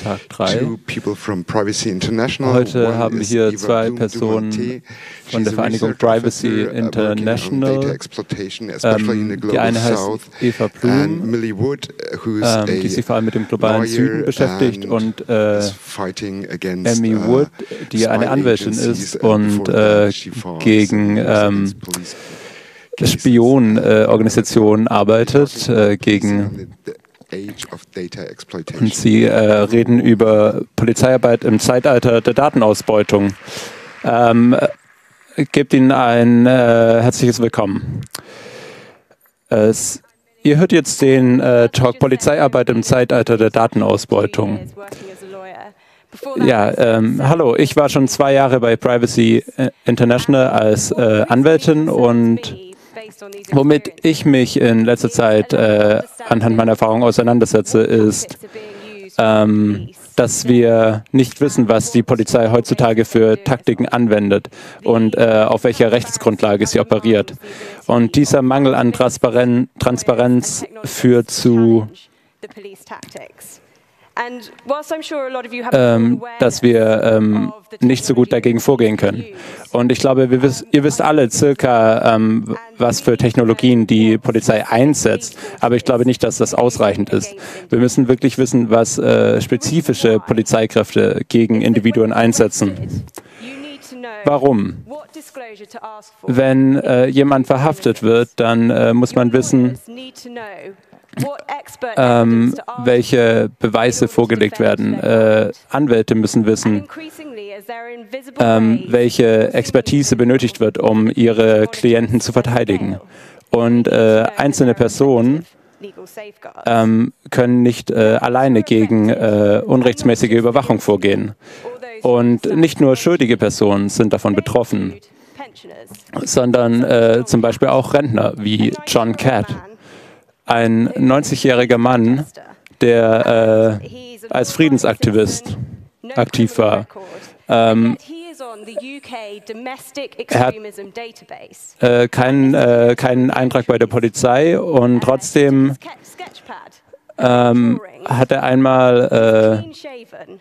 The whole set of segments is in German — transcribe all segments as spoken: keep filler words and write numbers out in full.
Tag drei. Heute haben wir hier zwei Personen von der Vereinigung Privacy International. Ähm, die eine heißt Eva Blum, ähm, die sich vor allem mit dem globalen Süden beschäftigt, und äh, Amy Wood, die eine Anwältin ist und äh, gegen ähm, Spionorganisationen arbeitet, äh, gegen und Sie äh, reden über Polizeiarbeit im Zeitalter der Datenausbeutung. Ähm, gebt Ihnen ein äh, herzliches Willkommen. Es, ihr hört jetzt den äh, Talk Polizeiarbeit im Zeitalter der Datenausbeutung. Ja, ähm, hallo, ich war schon zwei Jahre bei Privacy International als äh, Anwältin, und womit ich mich in letzter Zeit äh, anhand meiner Erfahrung auseinandersetze, ist, ähm, dass wir nicht wissen, was die Polizei heutzutage für Taktiken anwendet und äh, auf welcher Rechtsgrundlage sie operiert. Und dieser Mangel an Transparen- Transparenz führt zu Ähm, dass wir ähm, nicht so gut dagegen vorgehen können. Und ich glaube, wir wiss, ihr wisst alle circa, ähm, was für Technologien die Polizei einsetzt, aber ich glaube nicht, dass das ausreichend ist. Wir müssen wirklich wissen, was äh, spezifische Polizeikräfte gegen Individuen einsetzen. Warum? Wenn äh, jemand verhaftet wird, dann äh, muss man wissen, ähm, welche Beweise vorgelegt werden. Äh, Anwälte müssen wissen, ähm, welche Expertise benötigt wird, um ihre Klienten zu verteidigen. Und äh, einzelne Personen ähm, können nicht äh, alleine gegen äh, unrechtsmäßige Überwachung vorgehen. Und nicht nur schuldige Personen sind davon betroffen, sondern äh, zum Beispiel auch Rentner wie John Catt, ein neunzigjähriger Mann, der äh, als Friedensaktivist aktiv war. Ähm, er hat äh, keinen, äh, keinen Eintrag bei der Polizei, und trotzdem ähm, hat er einmal äh,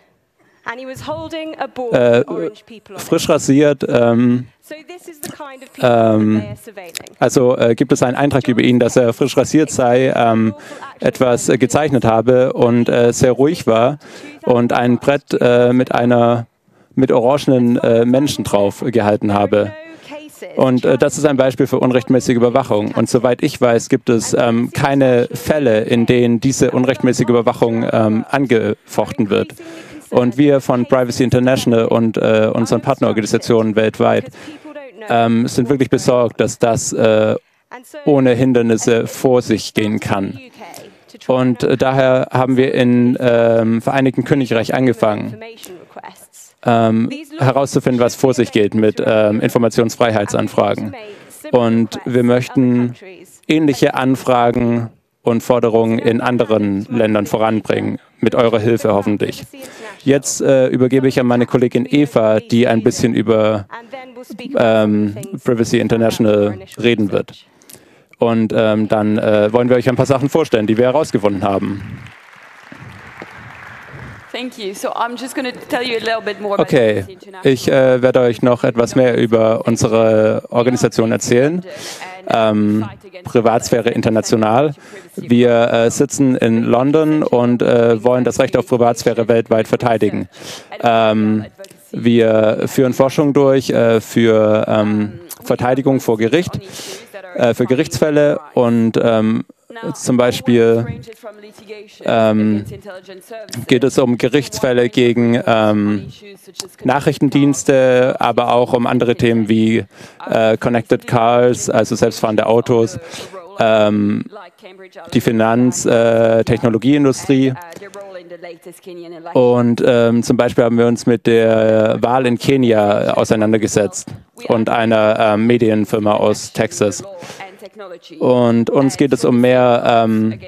Äh, frisch rasiert. Ähm, ähm, also äh, gibt es einen Eintrag über ihn, dass er frisch rasiert sei, ähm, etwas äh, gezeichnet habe und äh, sehr ruhig war und ein Brett äh, mit einer mit orangenen äh, Menschen drauf gehalten habe. Und äh, das ist ein Beispiel für unrechtmäßige Überwachung. Und soweit ich weiß, gibt es ähm, keine Fälle, in denen diese unrechtmäßige Überwachung ähm, angefochten wird. Und wir von Privacy International und äh, unseren Partnerorganisationen weltweit ähm, sind wirklich besorgt, dass das äh, ohne Hindernisse vor sich gehen kann. Und äh, daher haben wir im äh, Vereinigten Königreich angefangen, ähm, herauszufinden, was vor sich geht mit äh, Informationsfreiheitsanfragen. Und wir möchten ähnliche Anfragen und Forderungen in anderen Ländern voranbringen, mit eurer Hilfe hoffentlich. Jetzt äh, übergebe ich an meine Kollegin Eva, die ein bisschen über ähm, Privacy International reden wird. Und ähm, dann äh, wollen wir euch ein paar Sachen vorstellen, die wir herausgefunden haben. Okay, ich äh, werde euch noch etwas mehr über unsere Organisation erzählen. Ähm, Privatsphäre International. Wir äh, sitzen in London und äh, wollen das Recht auf Privatsphäre weltweit verteidigen. Ähm, wir führen Forschung durch äh, für ähm, Verteidigung vor Gericht, äh, für Gerichtsfälle, und ähm, zum Beispiel ähm, geht es um Gerichtsfälle gegen ähm, Nachrichtendienste, aber auch um andere Themen wie äh, Connected Cars, also selbstfahrende Autos, ähm, die Finanz-, äh, Technologieindustrie. Und ähm, zum Beispiel haben wir uns mit der Wahl in Kenia auseinandergesetzt und einer äh, Medienfirma aus Texas. Und uns geht es um mehr ähm,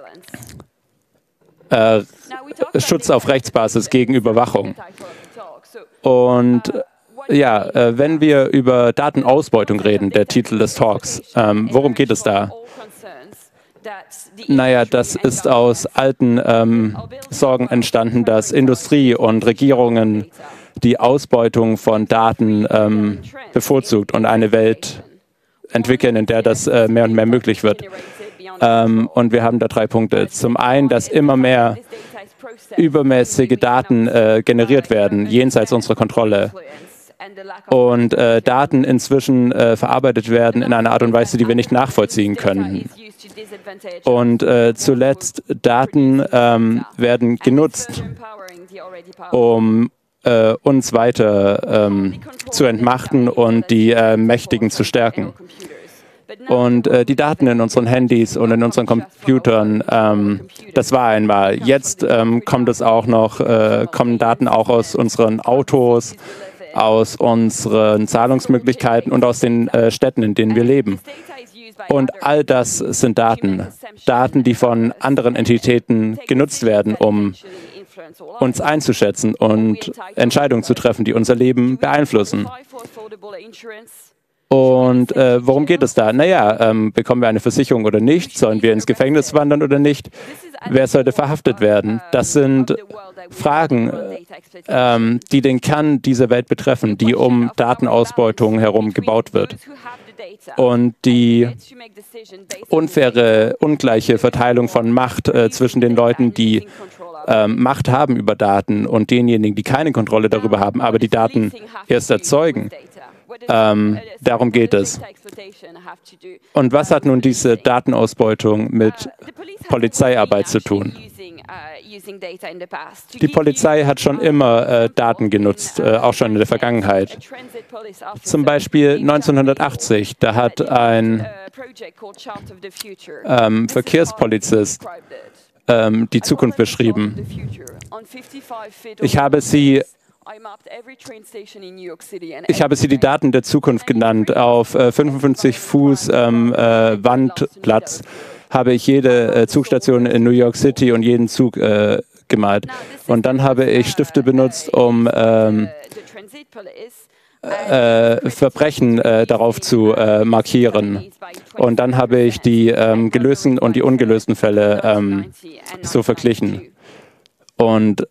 äh, Schutz auf Rechtsbasis gegen Überwachung. Und ja, äh, wenn wir über Datenausbeutung reden, der Titel des Talks, ähm, worum geht es da? Naja, das ist aus alten ähm, Sorgen entstanden, dass Industrie und Regierungen die Ausbeutung von Daten ähm, bevorzugt und eine Welt entwickeln, in der das äh, mehr und mehr möglich wird. Ähm, und wir haben da drei Punkte. Zum einen, dass immer mehr übermäßige Daten äh, generiert werden, jenseits unserer Kontrolle. Und äh, Daten inzwischen äh, verarbeitet werden in einer Art und Weise, die wir nicht nachvollziehen können. Und äh, zuletzt, Daten ähm, werden genutzt, um äh, uns weiter ähm, zu entmachten und die äh, Mächtigen zu stärken. Und äh, die Daten in unseren Handys und in unseren Computern, ähm, das war einmal. Jetzt ähm, kommt es auch noch, äh, kommen Daten auch aus unseren Autos, aus unseren Zahlungsmöglichkeiten und aus den äh, Städten, in denen wir leben. Und all das sind Daten. Daten, die von anderen Entitäten genutzt werden, um uns einzuschätzen und Entscheidungen zu treffen, die unser Leben beeinflussen. Und äh, worum geht es da? Naja, ähm, bekommen wir eine Versicherung oder nicht? Sollen wir ins Gefängnis wandern oder nicht? Wer sollte verhaftet werden? Das sind Fragen, ähm, die den Kern dieser Welt betreffen, die um Datenausbeutung herum gebaut wird. Und die unfaire, ungleiche Verteilung von Macht äh, zwischen den Leuten, die ähm, Macht haben über Daten und denjenigen, die keine Kontrolle darüber haben, aber die Daten erst erzeugen. Ähm, darum geht es. Und was hat nun diese Datenausbeutung mit Polizeiarbeit zu tun? Die Polizei hat schon immer äh, Daten genutzt, äh, auch schon in der Vergangenheit. Zum Beispiel neunzehnhundertachtzig, da hat ein ähm, Verkehrspolizist ähm, die Zukunft beschrieben. Ich habe sie Ich habe sie die Daten der Zukunft genannt. Auf äh, fünfundfünfzig Fuß ähm, äh, Wandplatz habe ich jede äh, Zugstation in New York City und jeden Zug äh, gemalt. Und dann habe ich Stifte benutzt, um ähm, äh, Verbrechen äh, darauf zu äh, markieren. Und dann habe ich die ähm, gelösten und die ungelösten Fälle ähm, so verglichen. Und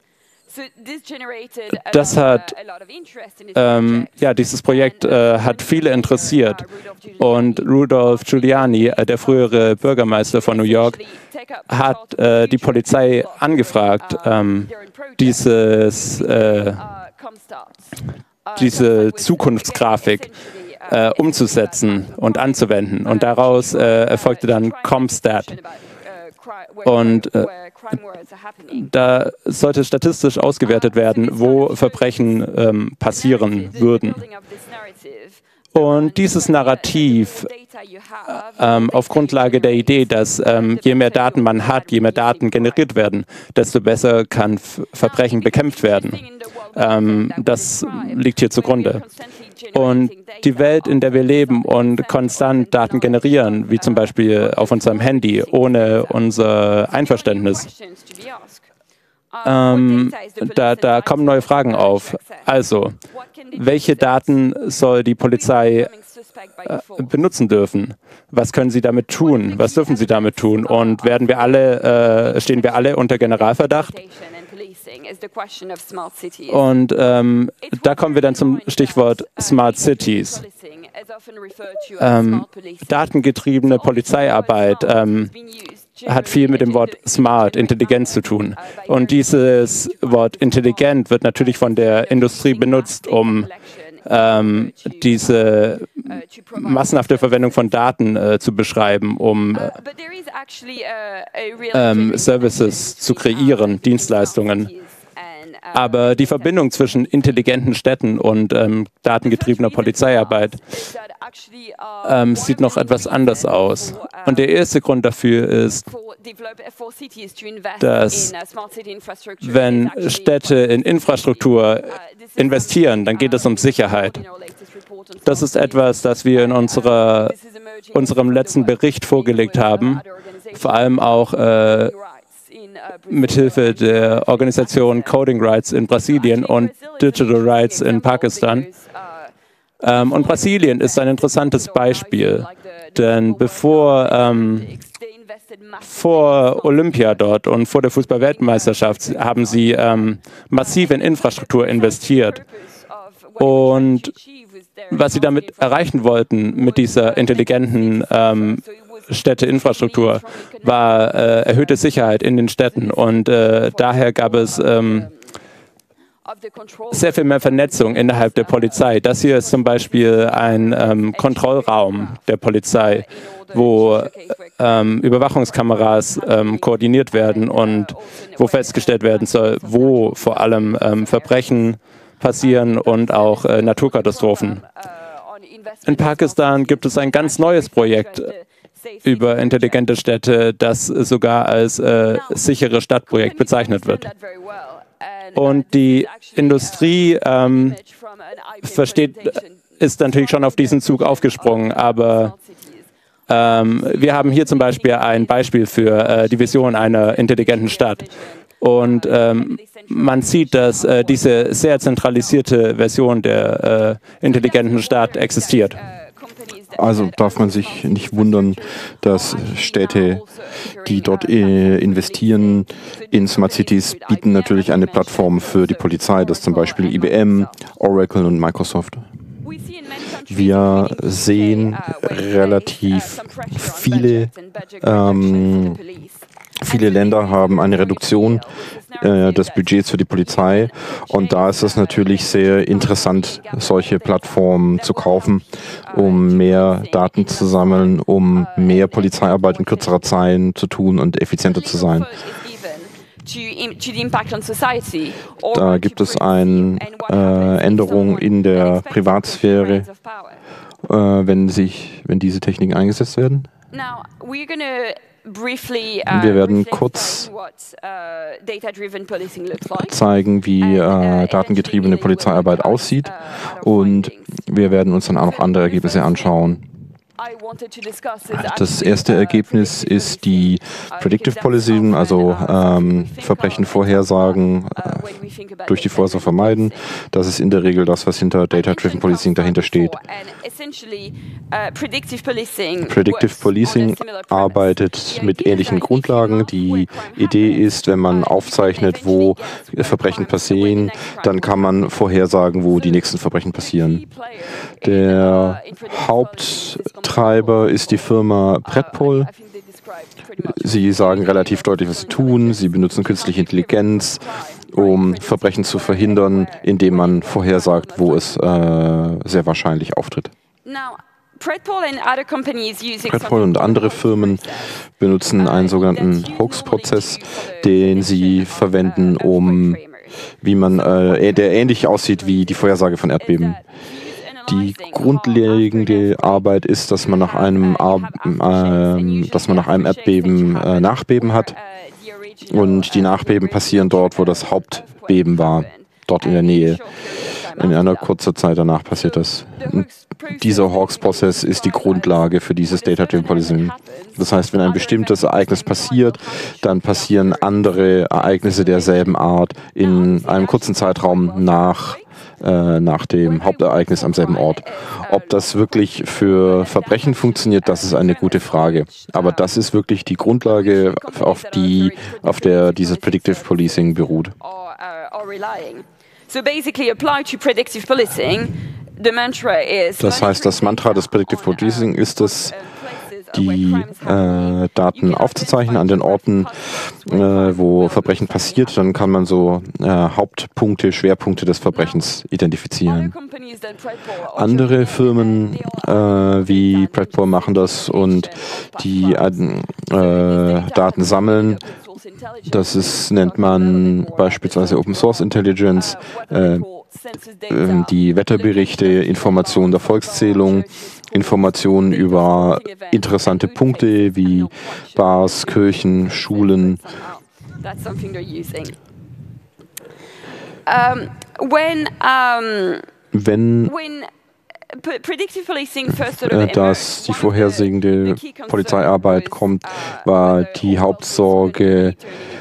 das hat, ähm, ja, dieses Projekt äh, hat viele interessiert. Und Rudolph Giuliani, äh, der frühere Bürgermeister von New York, hat äh, die Polizei angefragt, ähm, dieses, äh, diese Zukunftsgrafik äh, umzusetzen und anzuwenden. Und daraus äh, erfolgte dann CompStat. Und äh, da sollte statistisch ausgewertet werden, wo Verbrechen ähm, passieren würden. Und dieses Narrativ ähm, auf Grundlage der Idee, dass ähm, je mehr Daten man hat, je mehr Daten generiert werden, desto besser kann F Verbrechen bekämpft werden. Ähm, das liegt hier zugrunde. Und die Welt, in der wir leben und konstant Daten generieren, wie zum Beispiel auf unserem Handy, ohne unser Einverständnis, ähm, da, da kommen neue Fragen auf. Also, welche Daten soll die Polizei äh, benutzen dürfen? Was können sie damit tun? Was dürfen sie damit tun? Und werden wir alle, äh, stehen wir alle unter Generalverdacht? Und ähm, da kommen wir dann zum Stichwort Smart Cities. Ähm, datengetriebene Polizeiarbeit ähm, hat viel mit dem Wort smart, intelligent zu tun. Und dieses Wort intelligent wird natürlich von der Industrie benutzt, um ähm, diese massenhafte Verwendung von Daten äh, zu beschreiben, um äh, ähm, Services zu kreieren, Dienstleistungen. Aber die Verbindung zwischen intelligenten Städten und ähm, datengetriebener Polizeiarbeit ähm, sieht noch etwas anders aus. Und der erste Grund dafür ist, dass wenn Städte in Infrastruktur investieren, dann geht es um Sicherheit. Das ist etwas, das wir in unserer, unserem letzten Bericht vorgelegt haben, vor allem auch äh, mithilfe der Organisation Coding Rights in Brasilien und Digital Rights in Pakistan. Ähm, und Brasilien ist ein interessantes Beispiel, denn bevor ähm, vor Olympia dort und vor der Fußball-Weltmeisterschaft haben sie ähm, massiv in Infrastruktur investiert. Und was sie damit erreichen wollten, mit dieser intelligenten ähm, Städteinfrastruktur, war äh, erhöhte Sicherheit in den Städten. Und äh, daher gab es ähm, sehr viel mehr Vernetzung innerhalb der Polizei. Das hier ist zum Beispiel ein ähm, Kontrollraum der Polizei, wo ähm, Überwachungskameras ähm, koordiniert werden und wo festgestellt werden soll, wo vor allem ähm, Verbrechen passieren und auch äh, Naturkatastrophen. In Pakistan gibt es ein ganz neues Projekt über intelligente Städte, das sogar als äh, sichere Stadtprojekt bezeichnet wird. Und die Industrie ähm, versteht, ist natürlich schon auf diesen Zug aufgesprungen, aber ähm, wir haben hier zum Beispiel ein Beispiel für äh, die Vision einer intelligenten Stadt. Und ähm, man sieht, dass äh, diese sehr zentralisierte Version der äh, intelligenten Stadt existiert. Also darf man sich nicht wundern, dass Städte, die dort äh, investieren in Smart Cities, bieten natürlich eine Plattform für die Polizei, das ist zum Beispiel I B M, Oracle und Microsoft. Wir sehen relativ viele ähm, Viele Länder haben eine Reduktion äh, des Budgets für die Polizei und da ist es natürlich sehr interessant, solche Plattformen zu kaufen, um mehr Daten zu sammeln, um mehr Polizeiarbeit in kürzerer Zeit zu tun und effizienter zu sein. Da gibt es eine äh, Änderung in der Privatsphäre, äh, wenn, sich, wenn diese Techniken eingesetzt werden. Wir werden kurz zeigen, wie äh, datengetriebene Polizeiarbeit aussieht und wir werden uns dann auch noch andere Ergebnisse anschauen. Das erste Ergebnis ist die Predictive Policing, also ähm, Verbrechen vorhersagen, äh, durch die Vorsorge vermeiden. Das ist in der Regel das, was hinter Data-Driven Policing dahinter steht. Predictive Policing arbeitet mit ähnlichen Grundlagen. Die Idee ist, wenn man aufzeichnet, wo Verbrechen passieren, dann kann man vorhersagen, wo die nächsten Verbrechen passieren. Der Haupttreiber ist die Firma Predpol. Sie sagen relativ deutlich, was sie tun. Sie benutzen künstliche Intelligenz, um Verbrechen zu verhindern, indem man vorhersagt, wo es äh, sehr wahrscheinlich auftritt. Predpol und andere Firmen benutzen einen sogenannten Hoax-Prozess, den sie verwenden, um, wie man, äh, der ähnlich aussieht wie die Vorhersage von Erdbeben. Die grundlegende Arbeit ist, dass man nach einem, äh, dass man nach einem Erdbeben äh, Nachbeben hat und die Nachbeben passieren dort, wo das Hauptbeben war, dort in der Nähe. In einer kurzen Zeit danach passiert das. Und dieser Hawks-Prozess ist die Grundlage für dieses Data-Driven Policing. Das heißt, wenn ein bestimmtes Ereignis passiert, dann passieren andere Ereignisse derselben Art in einem kurzen Zeitraum nach äh, nach dem Hauptereignis am selben Ort. Ob das wirklich für Verbrechen funktioniert, das ist eine gute Frage. Aber das ist wirklich die Grundlage, auf die auf der dieses Predictive Policing beruht. Das heißt, das Mantra des Predictive Policing ist es, die äh, Daten aufzuzeichnen an den Orten, äh, wo Verbrechen passiert. Dann kann man so äh, Hauptpunkte, Schwerpunkte des Verbrechens identifizieren. Andere Firmen äh, wie Predpol machen das und die äh, Daten sammeln. Das ist, nennt man beispielsweise Open Source Intelligence, äh, die Wetterberichte, Informationen der Volkszählung, Informationen über interessante Punkte wie Bars, Kirchen, Schulen. Wenn dass die vorhersehende Polizeiarbeit kommt, war die Hauptsorge,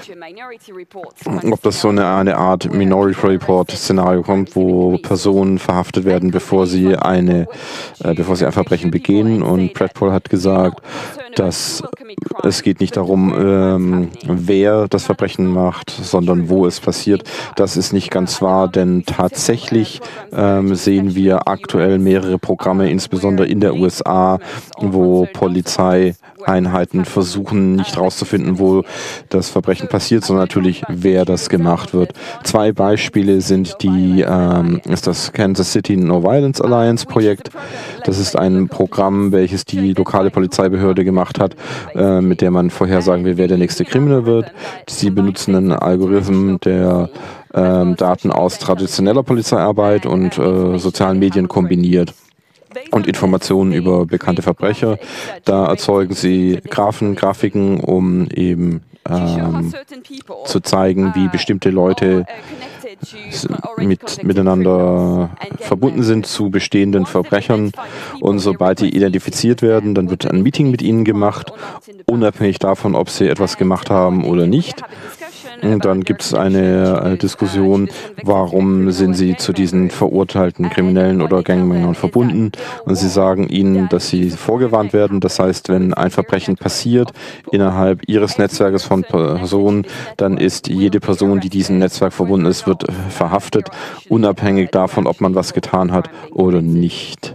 ob das so eine, eine Art Minority Report Szenario kommt, wo Personen verhaftet werden, bevor sie eine, äh, bevor sie ein Verbrechen begehen. Und Predpol hat gesagt, dass es geht nicht darum, ähm, wer das Verbrechen macht, sondern wo es passiert. Das ist nicht ganz wahr, denn tatsächlich ähm, sehen wir aktuell mehrere Programme, insbesondere in der U S A, wo Polizeieinheiten versuchen, nicht herauszufinden, wo das Verbrechen passiert, sondern natürlich, wer das gemacht wird. Zwei Beispiele sind die, ähm, ist das Kansas City No Violence Alliance Projekt. Das ist ein Programm, welches die lokale Polizeibehörde gemacht hat, äh, mit der man vorhersagen will, wer der nächste Kriminelle wird. Sie benutzen einen Algorithmus, der äh, Daten aus traditioneller Polizeiarbeit und äh, sozialen Medien kombiniert und Informationen über bekannte Verbrecher. Da erzeugen sie Graphen, Grafiken, um eben ähm, zu zeigen, wie bestimmte Leute mit, miteinander verbunden sind zu bestehenden Verbrechern. Und sobald die identifiziert werden, dann wird ein Meeting mit ihnen gemacht, unabhängig davon, ob sie etwas gemacht haben oder nicht. Und dann gibt es eine äh, Diskussion, warum sind sie zu diesen verurteilten Kriminellen oder Gangmängern verbunden. Und sie sagen ihnen, dass sie vorgewarnt werden. Das heißt, wenn ein Verbrechen passiert innerhalb ihres Netzwerkes von Personen, dann ist jede Person, die diesem Netzwerk verbunden ist, wird verhaftet, unabhängig davon, ob man was getan hat oder nicht.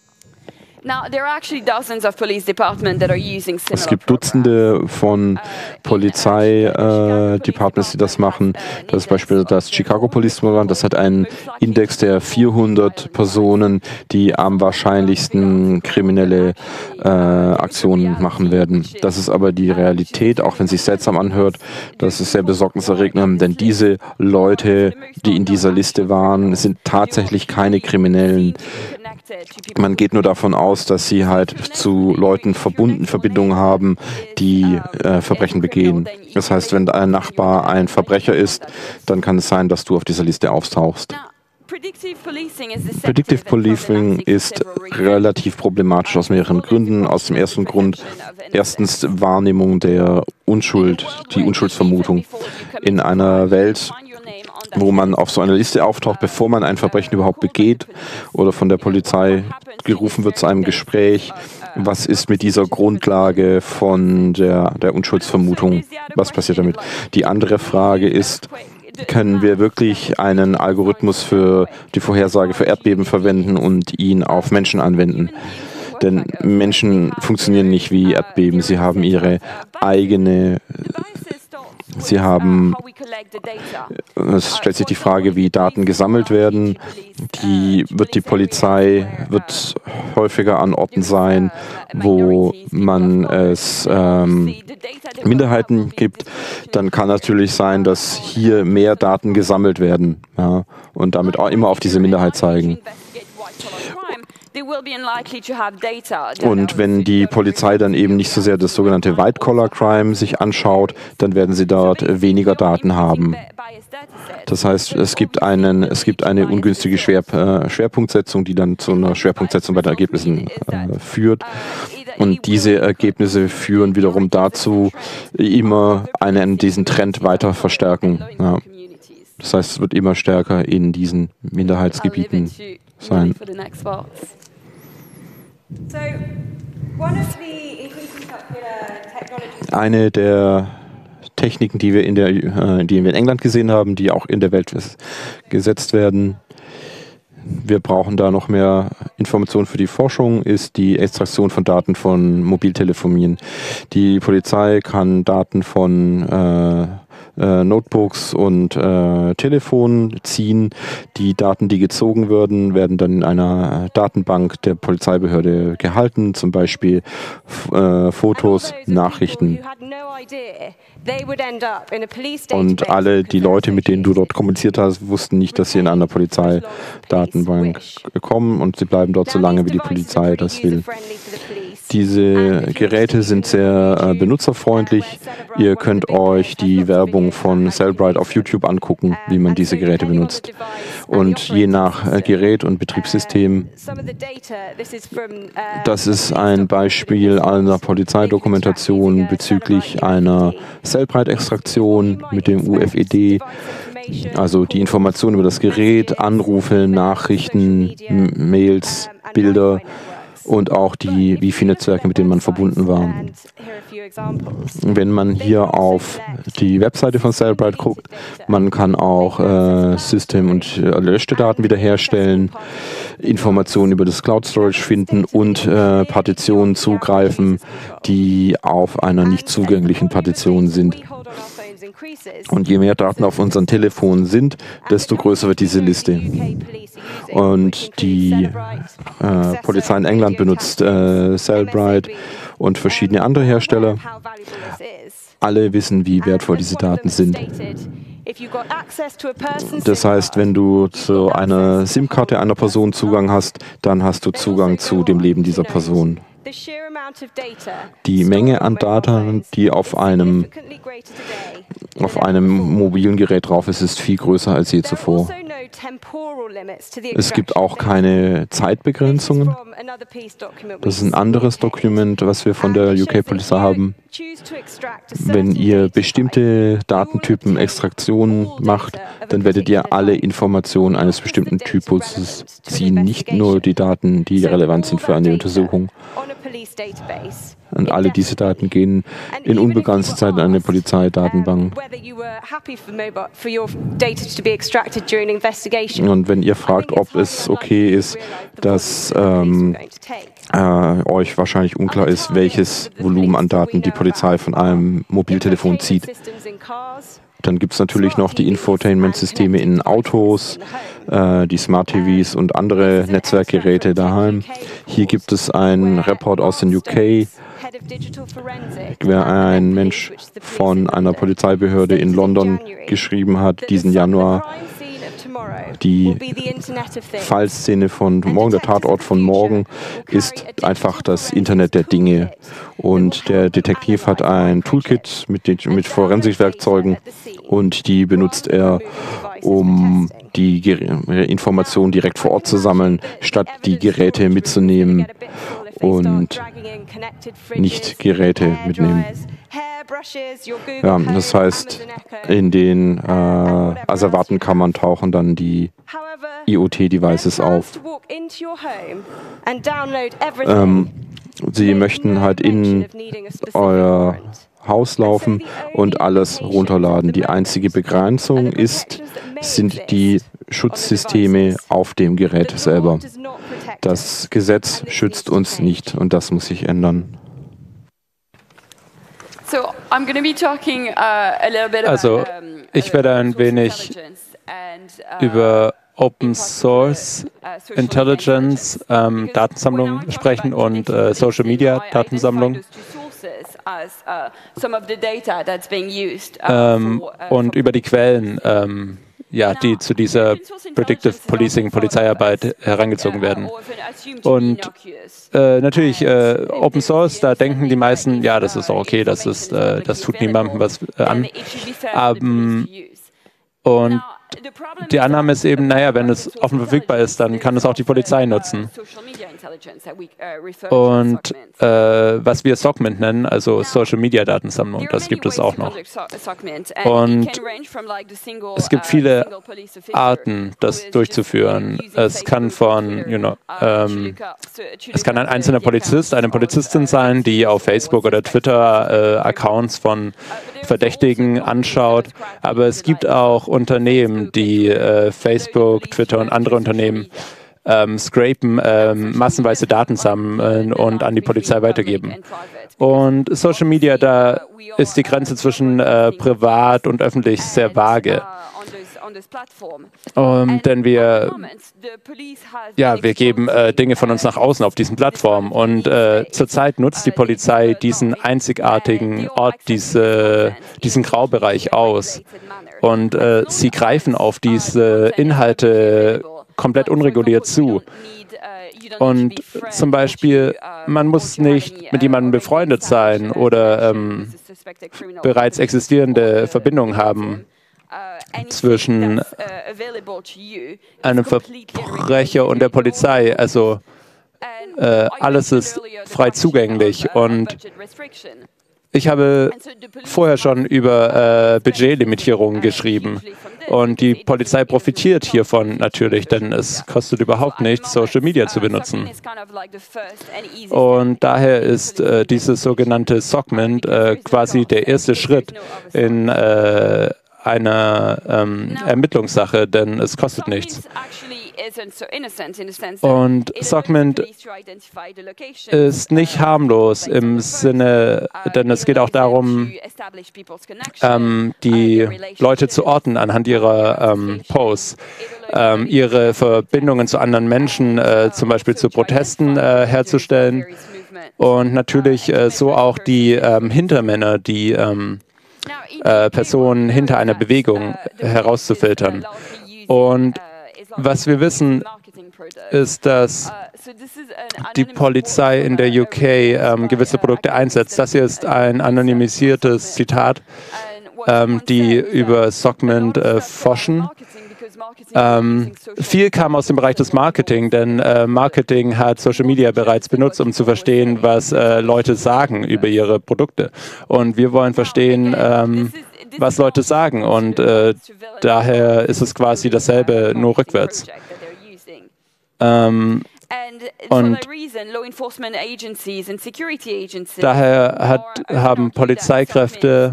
Es gibt Dutzende von Polizei-Departments, die das machen. Das ist beispielsweise das Chicago Police Department. Das hat einen Index der vierhundert Personen, die am wahrscheinlichsten kriminelle äh, Aktionen machen werden. Das ist aber die Realität, auch wenn es sich seltsam anhört. Das ist sehr besorgniserregend, denn diese Leute, die in dieser Liste waren, sind tatsächlich keine Kriminellen. Man geht nur davon aus, dass sie halt zu Leuten verbunden, Verbindungen haben, die äh, Verbrechen begehen. Das heißt, wenn ein Nachbar ein Verbrecher ist, dann kann es sein, dass du auf dieser Liste auftauchst. Predictive Policing ist relativ problematisch aus mehreren Gründen. Aus dem ersten Grund, erstens Wahrnehmung der Unschuld, die Unschuldsvermutung. In einer Welt, wo man auf so einer Liste auftaucht, bevor man ein Verbrechen überhaupt begeht oder von der Polizei gerufen wird zu einem Gespräch. Was ist mit dieser Grundlage von der, der Unschuldsvermutung? Was passiert damit? Die andere Frage ist, können wir wirklich einen Algorithmus für die Vorhersage für Erdbeben verwenden und ihn auf Menschen anwenden? Denn Menschen funktionieren nicht wie Erdbeben. Sie haben ihre eigene Sie haben, es stellt sich die Frage, wie Daten gesammelt werden. Die wird die Polizei wird häufiger an Orten sein, wo man es ähm, Minderheiten gibt. Dann kann natürlich sein, dass hier mehr Daten gesammelt werden, ja, und damit auch immer auf diese Minderheit zeigen. Und wenn die Polizei dann eben nicht so sehr das sogenannte White-Collar-Crime sich anschaut, dann werden sie dort weniger Daten haben. Das heißt, es gibt, einen, es gibt eine ungünstige Schwer, äh, Schwerpunktsetzung, die dann zu einer Schwerpunktsetzung bei den Ergebnissen äh, führt. Und diese Ergebnisse führen wiederum dazu, immer einen, diesen Trend weiter verstärken. Ja. Das heißt, es wird immer stärker in diesen Minderheitsgebieten sein. Eine der Techniken, die wir in der, äh, die wir in England gesehen haben, die auch in der Welt gesetzt werden, wir brauchen da noch mehr Informationen für die Forschung, ist die Extraktion von Daten von Mobiltelefonien. Die Polizei kann Daten von äh, Äh, Notebooks und äh, Telefonen ziehen. Die Daten, die gezogen würden, werden dann in einer Datenbank der Polizeibehörde gehalten, zum Beispiel äh, Fotos, Nachrichten. Und alle die Leute, mit denen du dort kommuniziert hast, wussten nicht, dass sie in einer Polizeidatenbank kommen, und sie bleiben dort so lange, wie die Polizei das will. Diese Geräte sind sehr äh, benutzerfreundlich. Ihr könnt euch die Werbung von Cellbrite auf YouTube angucken, wie man diese Geräte benutzt. Und je nach äh, Gerät und Betriebssystem, das ist ein Beispiel einer Polizeidokumentation bezüglich einer Cellbrite-Extraktion mit dem U F E D. Also die Informationen über das Gerät, Anrufe, Nachrichten, Mails, Bilder und auch die Wi-Fi-Netzwerke, mit denen man verbunden war. Wenn man hier auf die Webseite von Cellbrite guckt, man kann auch äh, System- und erlöschte Daten wiederherstellen, Informationen über das Cloud Storage finden und äh, Partitionen zugreifen, die auf einer nicht zugänglichen Partition sind. Und je mehr Daten auf unseren Telefonen sind, desto größer wird diese Liste. Und die äh, Polizei in England benutzt äh, Cellbrite und verschiedene andere Hersteller. Alle wissen, wie wertvoll diese Daten sind. Das heißt, wenn du zu einer SIM-Karte einer Person Zugang hast, dann hast du Zugang zu dem Leben dieser Person. Die Menge an Daten, die auf einem, auf einem mobilen Gerät drauf ist, ist viel größer als je zuvor. Es gibt auch keine Zeitbegrenzungen. Das ist ein anderes Dokument, was wir von der U K-Polizei haben. Wenn ihr bestimmte Datentypen Extraktionen macht, dann werdet ihr alle Informationen eines bestimmten Typus ziehen, nicht nur die Daten, die relevant sind für eine Untersuchung. Und alle diese Daten gehen in unbegrenzter Zeit in eine Polizeidatenbank. Und wenn ihr fragt, ob es okay ist, dass ähm, äh, euch wahrscheinlich unklar ist, welches Volumen an Daten die Polizei von einem Mobiltelefon zieht, dann gibt es natürlich noch die Infotainment-Systeme in Autos, äh, die Smart-T Vs und andere Netzwerkgeräte daheim. Hier gibt es einen Report aus den U K, wer ein Mensch von einer Polizeibehörde in London geschrieben hat, diesen Januar. Die Fallszene von morgen, der Tatort von morgen, ist einfach das Internet der Dinge. Und der Detektiv hat ein Toolkit mit, den, mit Forensikwerkzeugen und die benutzt er, um die Informationen direkt vor Ort zu sammeln, statt die Geräte mitzunehmen und nicht Geräte mitnehmen. Ja, das heißt, in den äh, Asservatenkammern tauchen dann die I O T-Devices auf. Ähm, sie möchten halt in euer Haus laufen und alles runterladen. Die einzige Begrenzung ist, sind die Schutzsysteme auf dem Gerät selber. Das Gesetz schützt uns nicht und das muss sich ändern. Also, ich werde ein wenig über Open Source Intelligence ähm, Datensammlung sprechen und äh, Social Media Datensammlung. Ähm, und über die Quellen, ähm, ja, die zu dieser Predictive Policing, Polizeiarbeit herangezogen werden. Und äh, natürlich äh, Open Source, da denken die meisten, ja, das ist auch okay, das, ist, äh, das tut niemandem was äh, an. Um, und die Annahme ist eben, naja, wenn es offen verfügbar ist, dann kann es auch die Polizei nutzen. Und äh, was wir Segment nennen, also Social Media Datensammlung, das gibt es auch noch. Und es gibt viele Arten, das durchzuführen. Es kann von, you know, ähm, es kann ein einzelner Polizist, eine Polizistin sein, die auf Facebook oder Twitter äh, Accounts von Verdächtigen anschaut. Aber es gibt auch Unternehmen, die äh, Facebook, Twitter und andere Unternehmen ähm, scrapen, ähm, massenweise Daten sammeln und an die Polizei weitergeben. Und Social Media, da ist die Grenze zwischen äh, privat und öffentlich sehr vage. Um, denn wir, ja, wir geben äh, Dinge von uns nach außen auf diesen Plattformen und äh, zurzeit nutzt die Polizei diesen einzigartigen Ort, diese, diesen Graubereich aus und äh, sie greifen auf diese Inhalte komplett unreguliert zu. Und zum Beispiel, man muss nicht mit jemandem befreundet sein oder ähm, bereits existierende Verbindungen haben zwischen einem Verbrecher und der Polizei. Also äh, alles ist frei zugänglich. Und ich habe vorher schon über äh, Budgetlimitierungen geschrieben. Und die Polizei profitiert hiervon natürlich, denn es kostet überhaupt nichts, Social Media zu benutzen. Und daher ist äh, dieses sogenannte Segment äh, quasi der erste Schritt in äh, einer ähm, Ermittlungssache, denn es kostet nichts. Und Segment ist nicht harmlos im Sinne, denn es geht auch darum, ähm, die Leute zu orten anhand ihrer ähm, Posts, ähm, ihre Verbindungen zu anderen Menschen, äh, zum Beispiel zu Protesten äh, herzustellen und natürlich äh, so auch die ähm, Hintermänner, die ähm, äh, Personen hinter einer Bewegung herauszufiltern. Und was wir wissen, ist, dass die Polizei in der U K ähm, gewisse Produkte einsetzt. Das hier ist ein anonymisiertes Zitat, ähm, die über Segment äh, forschen. Ähm, viel kam aus dem Bereich des Marketing, denn äh, Marketing hat Social Media bereits benutzt, um zu verstehen, was äh, Leute sagen über ihre Produkte. Und wir wollen verstehen, ähm, was Leute sagen. Und äh, daher ist es quasi dasselbe, nur rückwärts. Ähm, und daher hat, haben Polizeikräfte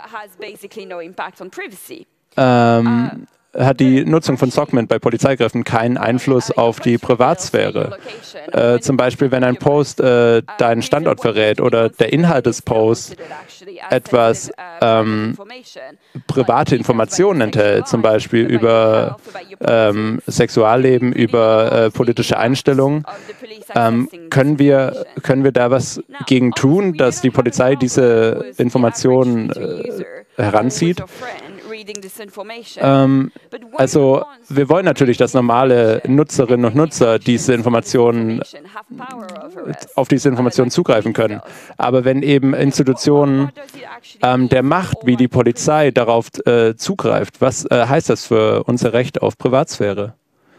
ähm, hat die Nutzung von Segment bei Polizeikräften keinen Einfluss auf die Privatsphäre. Äh, zum Beispiel, wenn ein Post äh, deinen Standort verrät oder der Inhalt des Posts etwas ähm, private Informationen enthält, zum Beispiel über ähm, Sexualleben, über äh, politische Einstellungen, ähm, können wir, können wir da was gegen tun, dass die Polizei diese Informationen äh, heranzieht? Ähm, also wir wollen natürlich, dass normale Nutzerinnen und Nutzer diese Informationen, auf diese Informationen zugreifen können. Aber wenn eben Institutionen ähm, der Macht wie die Polizei darauf äh, zugreift, was äh, heißt das für unser Recht auf Privatsphäre?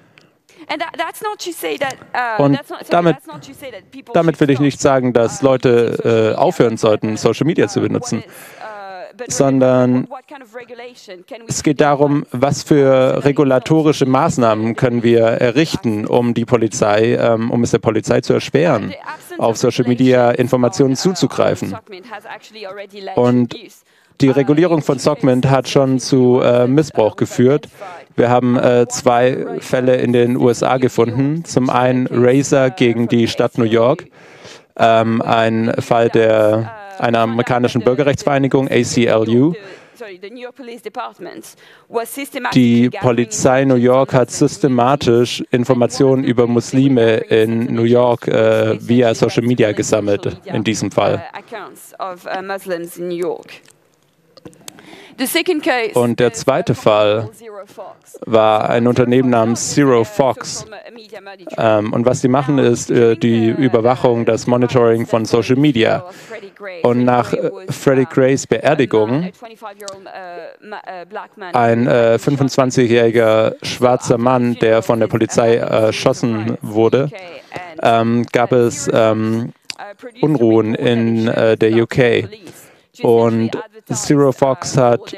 Und damit, damit will ich nicht sagen, dass Leute äh, aufhören sollten, Social Media zu benutzen, sondern es geht darum, was für regulatorische Maßnahmen können wir errichten, um die Polizei, ähm, um es der Polizei zu erschweren, auf Social Media Informationen zuzugreifen. Und die Regulierung von Segment hat schon zu äh, Missbrauch geführt. Wir haben äh, zwei Fälle in den U S A gefunden. Zum einen Razer gegen die Stadt New York, ähm, ein Fall der einer amerikanischen Bürgerrechtsvereinigung, A C L U. Die Polizei New York hat systematisch Informationen über Muslime in New York äh, via Social Media gesammelt, in diesem Fall. Und der zweite Fall war ein Unternehmen namens Zero Fox. Ähm, und was sie machen, ist äh, die Überwachung, das Monitoring von Social Media. Und nach äh, Freddie Grays Beerdigung, ein äh, fünfundzwanzigjähriger schwarzer Mann, der von der Polizei erschossen wurde, ähm, gab es ähm, Unruhen in äh, der U K. Und Zero Fox hat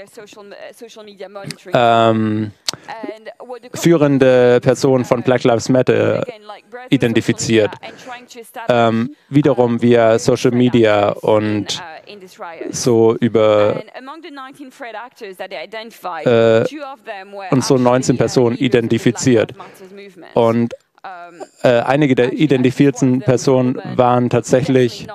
ähm, führende Personen von Black Lives Matter identifiziert, ähm, wiederum via Social Media und so über äh, und so neunzehn Personen identifiziert. Und äh, einige der identifizierten Personen waren tatsächlich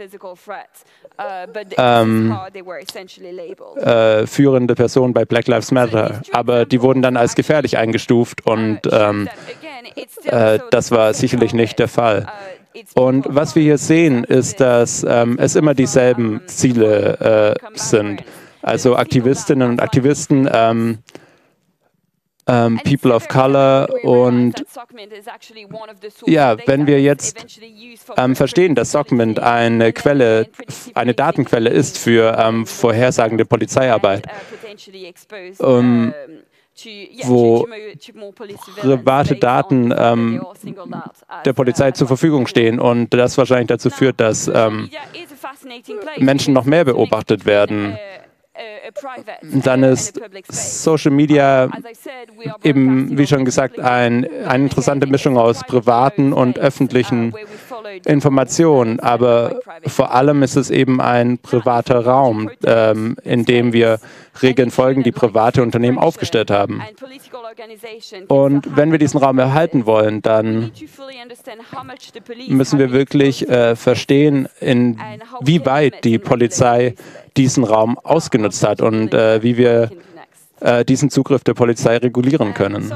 Ähm, äh, führende Personen bei Black Lives Matter, aber die wurden dann als gefährlich eingestuft und ähm, äh, das war sicherlich nicht der Fall. Und was wir hier sehen, ist, dass ähm, es immer dieselben Ziele äh, sind. Also Aktivistinnen und Aktivisten, ähm, ähm, People of Color und ja, wenn wir jetzt ähm, verstehen, dass Segment eine Quelle, eine Datenquelle ist für ähm, vorhersagende Polizeiarbeit, um, wo private Daten ähm, der Polizei zur Verfügung stehen und das wahrscheinlich dazu führt, dass ähm, Menschen noch mehr beobachtet werden. dann ist Social Media eben, wie schon gesagt, ein, eine interessante Mischung aus privaten und öffentlichen Informationen. Aber vor allem ist es eben ein privater Raum, ähm, in dem wir Regeln folgen, die private Unternehmen aufgestellt haben. Und wenn wir diesen Raum erhalten wollen, dann müssen wir wirklich äh, verstehen, inwieweit die Polizei diesen Raum ausgenutzt hat und äh, wie wir äh, diesen Zugriff der Polizei regulieren können.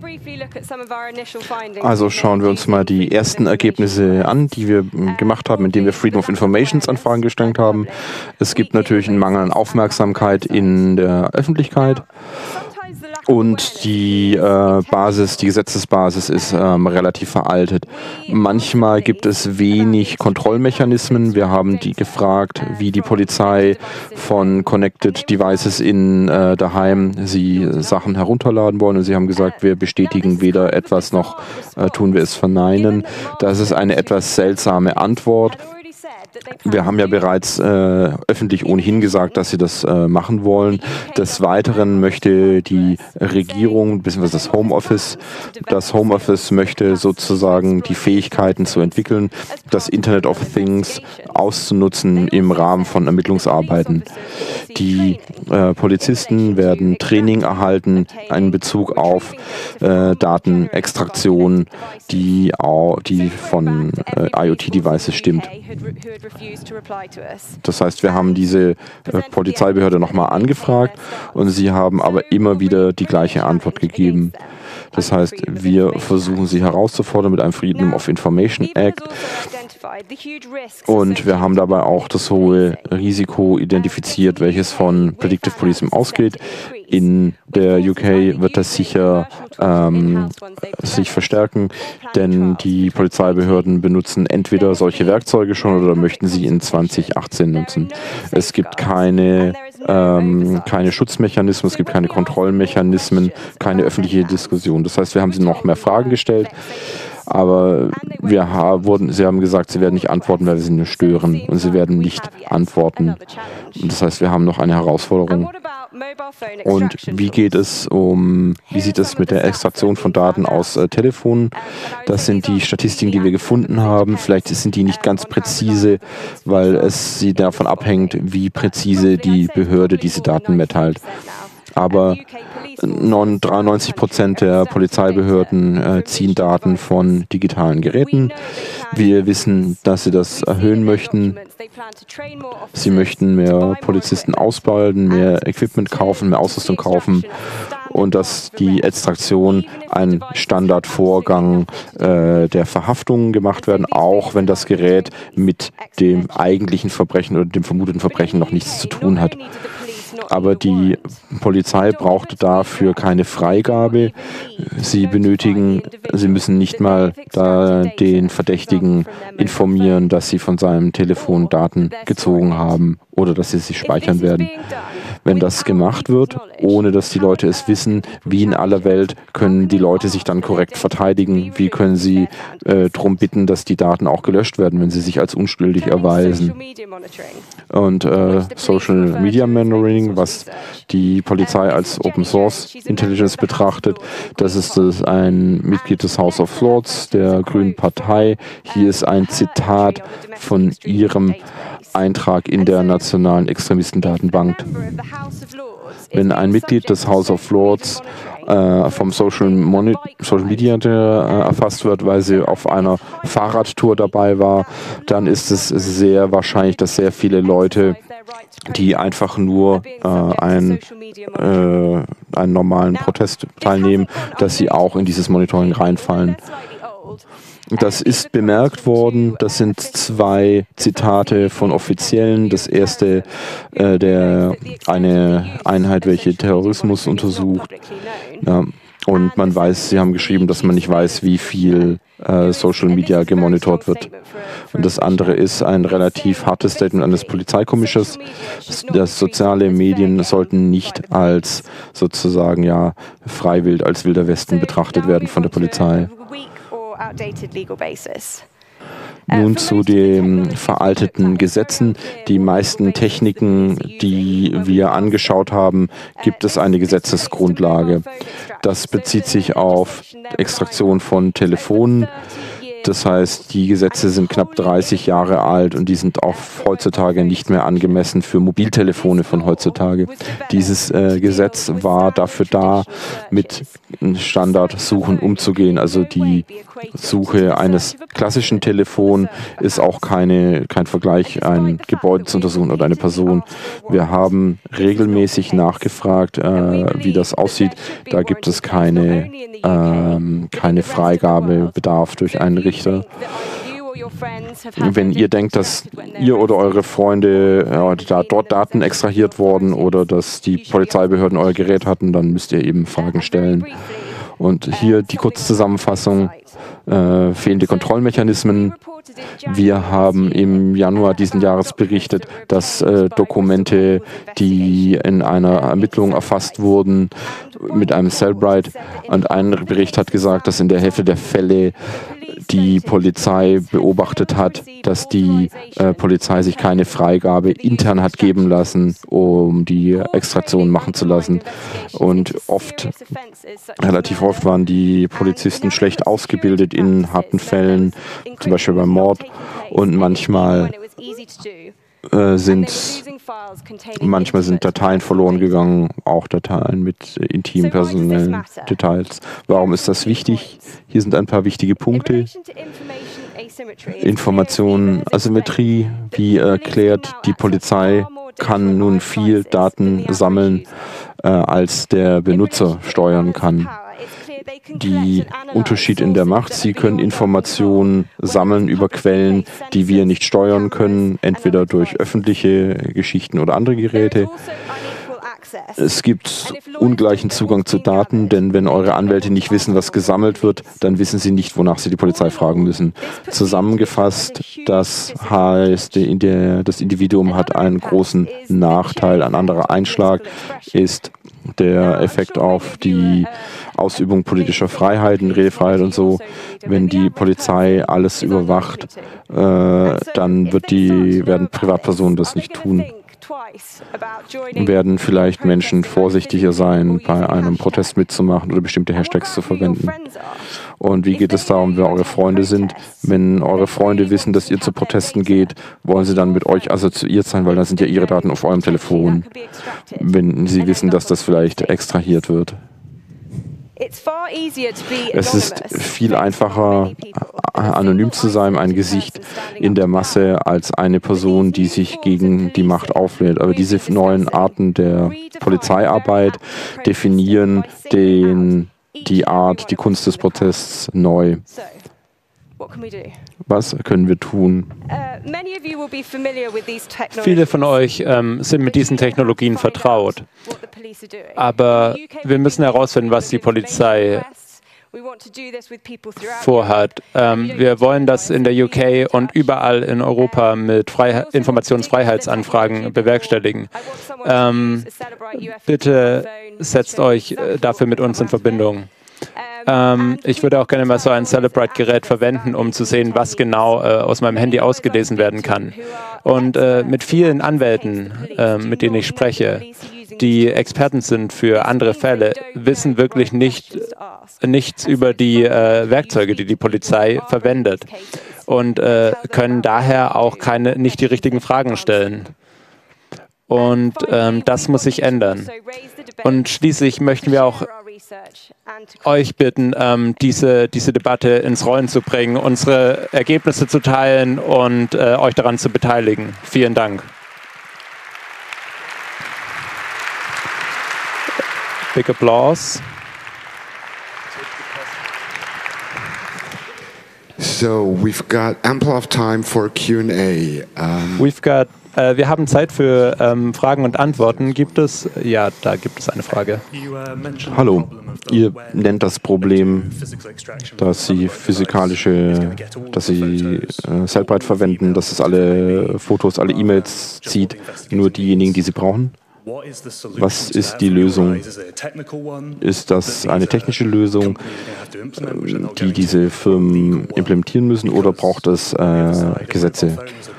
Also schauen wir uns mal die ersten Ergebnisse an, die wir gemacht haben, indem wir Freedom of Informations Anfragen gestellt haben. Es gibt natürlich einen Mangel an Aufmerksamkeit in der Öffentlichkeit. Und die äh, Basis, die Gesetzesbasis ist ähm, relativ veraltet. Manchmal gibt es wenig Kontrollmechanismen. Wir haben die gefragt, wie die Polizei von Connected Devices in äh, daheim sie Sachen herunterladen wollen. Und sie haben gesagt, wir bestätigen weder etwas noch äh, tun wir es verneinen. Das ist eine etwas seltsame Antwort. Wir haben ja bereits äh, öffentlich ohnehin gesagt, dass sie das äh, machen wollen. Des Weiteren möchte die Regierung, beziehungsweise das Homeoffice, das Homeoffice möchte sozusagen die Fähigkeiten zu entwickeln, das Internet of Things auszunutzen im Rahmen von Ermittlungsarbeiten. Die äh, Polizisten werden Training erhalten in Bezug auf äh, Datenextraktion, die, auch, die von äh, IoT-Devices stimmt. Das heißt, wir haben diese äh, Polizeibehörde nochmal angefragt und sie haben aber immer wieder die gleiche Antwort gegeben. Das heißt, wir versuchen sie herauszufordern mit einem Freedom of Information Act und wir haben dabei auch das hohe Risiko identifiziert, welches von Predictive Policing ausgeht. In der U K wird das sicher ähm, sich verstärken, denn die Polizeibehörden benutzen entweder solche Werkzeuge schon oder möchten sie in zwanzig achtzehn nutzen. Es gibt keine, ähm, keine Schutzmechanismen, es gibt keine Kontrollmechanismen, keine öffentliche Diskussion. Das heißt, wir haben sie noch mehr Fragen gestellt. Aber wir haben, wurden, sie haben gesagt, sie werden nicht antworten, weil wir sie nur stören. Und sie werden nicht antworten. Das heißt, wir haben noch eine Herausforderung. Und wie geht es um, wie sieht es mit der Extraktion von Daten aus äh, Telefonen? Das sind die Statistiken, die wir gefunden haben. Vielleicht sind die nicht ganz präzise, weil es sie davon abhängt, wie präzise die Behörde diese Daten mitteilt. Aber dreiundneunzig Prozent der Polizeibehörden äh, ziehen Daten von digitalen Geräten. Wir wissen, dass sie das erhöhen möchten. Sie möchten mehr Polizisten ausbilden, mehr Equipment kaufen, mehr Ausrüstung kaufen und dass die Extraktion ein Standardvorgang äh, der Verhaftung gemacht werden, auch wenn das Gerät mit dem eigentlichen Verbrechen oder dem vermuteten Verbrechen noch nichts zu tun hat. Aber die Polizei braucht dafür keine Freigabe. Sie benötigen, sie müssen nicht mal da den Verdächtigen informieren, dass sie von seinem Telefon Daten gezogen haben oder dass sie sie speichern werden. Wenn das gemacht wird, ohne dass die Leute es wissen, wie in aller Welt können die Leute sich dann korrekt verteidigen? Wie können sie äh, darum bitten, dass die Daten auch gelöscht werden, wenn sie sich als unschuldig erweisen? Und äh, Social Media Monitoring, was die Polizei als Open Source Intelligence betrachtet, das ist das ein Mitglied des House of Lords der Grünen Partei. Hier ist ein Zitat von ihrem Eintrag in der nationalen Extremistendatenbank. Wenn ein Mitglied des House of Lords äh, vom Social, Moni- Social Media äh, erfasst wird, weil sie auf einer Fahrradtour dabei war, dann ist es sehr wahrscheinlich, dass sehr viele Leute, die einfach nur äh, ein, äh, einen normalen Protest teilnehmen, dass sie auch in dieses Monitoring reinfallen. Das ist bemerkt worden. Das sind zwei Zitate von Offiziellen. Das erste, äh, der eine Einheit, welche Terrorismus untersucht. Ja. Und man weiß, sie haben geschrieben, dass man nicht weiß, wie viel äh, Social Media gemonitort wird. Und das andere ist ein relativ hartes Statement eines Polizeikommissionners. Das soziale Medien sollten nicht als sozusagen ja freiwillig als Wilder Westen betrachtet werden von der Polizei. Nun zu den veralteten Gesetzen. Die meisten Techniken, die wir angeschaut haben, gibt es eine Gesetzesgrundlage. Das bezieht sich auf Extraktion von Telefonen. Das heißt, die Gesetze sind knapp dreißig Jahre alt und die sind auch heutzutage nicht mehr angemessen für Mobiltelefone von heutzutage. Dieses äh, Gesetz war dafür da, mit Standardsuchen umzugehen. Also die Suche eines klassischen Telefons ist auch keine, kein Vergleich, ein Gebäude zu untersuchen oder eine Person. Wir haben regelmäßig nachgefragt, äh, wie das aussieht. Da gibt es keine, äh, keine Freigabebedarf durch einen Richter. Wenn ihr denkt, dass ihr oder eure Freunde ja, da, dort Daten extrahiert wurden oder dass die Polizeibehörden euer Gerät hatten, dann müsst ihr eben Fragen stellen. Und hier die Kurzzusammenfassung, äh, fehlende Kontrollmechanismen. Wir haben im Januar diesen Jahres berichtet, dass äh, Dokumente, die in einer Ermittlung erfasst wurden, mit einem Cellbrite, und ein Bericht hat gesagt, dass in der Hälfte der Fälle die Polizei beobachtet hat, dass die äh, Polizei sich keine Freigabe intern hat geben lassen, um die Extraktion machen zu lassen. Und oft, relativ oft waren die Polizisten schlecht ausgebildet in harten Fällen, zum Beispiel beim Mord. Und manchmal äh, sind manchmal sind Dateien verloren gegangen, auch Dateien mit intimen personellen Details. Warum ist das wichtig? Hier sind ein paar wichtige Punkte. Information, Asymmetrie, wie erklärt, die Polizei kann nun viel Daten sammeln, äh, als der Benutzer steuern kann. Die Unterschied in der Macht, sie können Informationen sammeln über Quellen, die wir nicht steuern können, entweder durch öffentliche Geschichten oder andere Geräte. Es gibt ungleichen Zugang zu Daten, denn wenn eure Anwälte nicht wissen, was gesammelt wird, dann wissen sie nicht, wonach sie die Polizei fragen müssen. Zusammengefasst, das heißt, das Individuum hat einen großen Nachteil. Ein anderer Einschlag ist der Effekt auf die Ausübung politischer Freiheiten, Redefreiheit und so. Wenn die Polizei alles überwacht, äh, dann wird die, werden Privatpersonen das nicht tun. Werden vielleicht Menschen vorsichtiger sein, bei einem Protest mitzumachen oder bestimmte Hashtags zu verwenden. Und wie geht es darum, wer eure Freunde sind? Wenn eure Freunde wissen, dass ihr zu Protesten geht, wollen sie dann mit euch assoziiert sein, weil dann sind ja ihre Daten auf eurem Telefon, wenn sie wissen, dass das vielleicht extrahiert wird. Es ist viel einfacher, anonym zu sein, ein Gesicht in der Masse, als eine Person, die sich gegen die Macht auflädt. Aber diese neuen Arten der Polizeiarbeit definieren den, die Art, die Kunst des Protests neu. Was können wir tun? Viele von euch ähm, sind mit diesen Technologien vertraut, aber wir müssen herausfinden, was die Polizei vorhat. Ähm, wir wollen das in der U K und überall in Europa mit Freih- Informationsfreiheitsanfragen bewerkstelligen. Ähm, bitte setzt euch dafür mit uns in Verbindung. Ähm, ich würde auch gerne mal so ein Cellbrite-Gerät verwenden, um zu sehen, was genau äh, aus meinem Handy ausgelesen werden kann. Und äh, mit vielen Anwälten, äh, mit denen ich spreche, die Experten sind für andere Fälle, wissen wirklich nicht, nichts über die äh, Werkzeuge, die die Polizei verwendet, und äh, können daher auch keine, nicht die richtigen Fragen stellen. Und ähm, das muss sich ändern. Und schließlich möchten wir auch euch bitten, ähm, diese, diese Debatte ins Rollen zu bringen, unsere Ergebnisse zu teilen und äh, euch daran zu beteiligen. Vielen Dank. Big applause. So we've got ample of time for Q and A. Um, we've got Äh, wir haben Zeit für ähm, Fragen und Antworten. Gibt es? Ja, da gibt es eine Frage. Hallo, ihr nennt das Problem, dass Sie physikalische, dass Sie äh, Cellbrite verwenden, dass es alle Fotos, alle E-Mails zieht, nur diejenigen, die Sie brauchen? Was ist die Lösung? Ist das eine technische Lösung, die diese Firmen implementieren müssen, oder braucht es äh, Gesetze?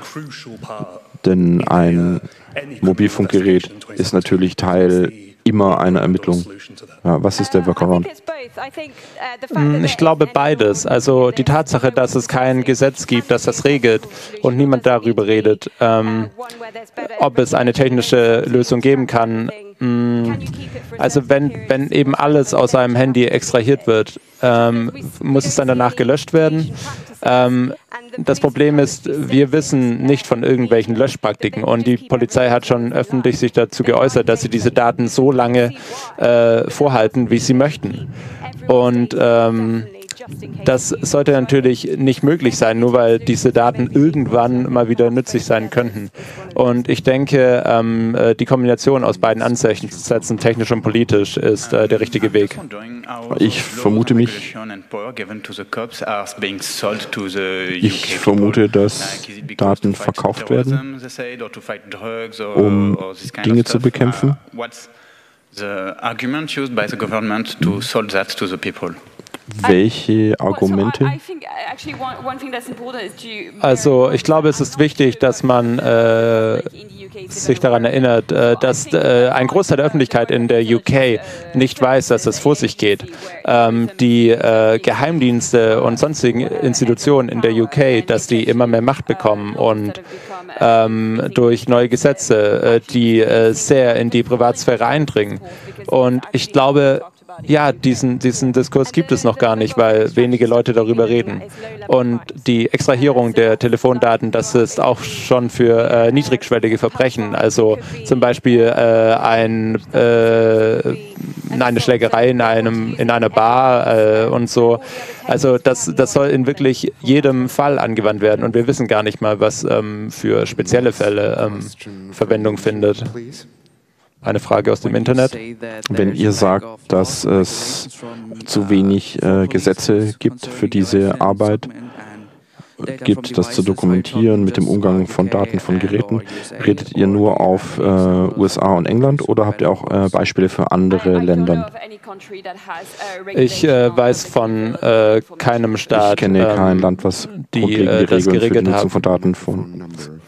Denn ein Mobilfunkgerät ist natürlich Teil immer einer Ermittlung. Ja, was ist der Workaround? Ich glaube beides. Also die Tatsache, dass es kein Gesetz gibt, das das regelt und niemand darüber redet, ähm, ob es eine technische Lösung geben kann. Mh, also wenn, wenn eben alles aus einem Handy extrahiert wird, ähm, muss es dann danach gelöscht werden? Ähm, das Problem ist, wir wissen nicht von irgendwelchen Löschpraktiken, und die Polizei hat schon öffentlich sich dazu geäußert, dass sie diese Daten so lange äh, vorhalten, wie sie möchten. Und ähm, das sollte natürlich nicht möglich sein, nur weil diese Daten irgendwann mal wieder nützlich sein könnten. Und ich denke, ähm, die Kombination aus beiden Ansätzen, technisch und politisch, ist äh, der richtige Weg. Ich vermute mich, ich vermute, dass Daten verkauft werden, um Dinge zu bekämpfen. Welche Argumente? Also ich glaube, es ist wichtig, dass man äh, sich daran erinnert, äh, dass äh, ein Großteil der Öffentlichkeit in der U K nicht weiß, dass es vor sich geht. Ähm, die äh, Geheimdienste und sonstigen Institutionen in der U K, dass die immer mehr Macht bekommen und ähm, durch neue Gesetze, äh, die äh, sehr in die Privatsphäre eindringen. Und ich glaube, ja, diesen, diesen Diskurs gibt es noch gar nicht, weil wenige Leute darüber reden. Und die Extrahierung der Telefondaten, das ist auch schon für äh, niedrigschwellige Verbrechen, also zum Beispiel äh, ein, äh, eine Schlägerei in, einem, in einer Bar äh, und so. Also das, das soll in wirklich jedem Fall angewandt werden, und wir wissen gar nicht mal, was ähm, für spezielle Fälle ähm, Verwendung findet. Eine Frage aus dem Internet. Wenn ihr sagt, dass es zu wenig äh, Gesetze gibt für diese Arbeit, gibt, das zu dokumentieren mit dem Umgang von Daten von Geräten, redet ihr nur auf äh, U S A und England, oder habt ihr auch äh, Beispiele für andere Länder? Ich äh, weiß von äh, keinem Staat, ich kenne ähm, kein Land, was die äh, das Regeln für die Nutzung haben. von Daten von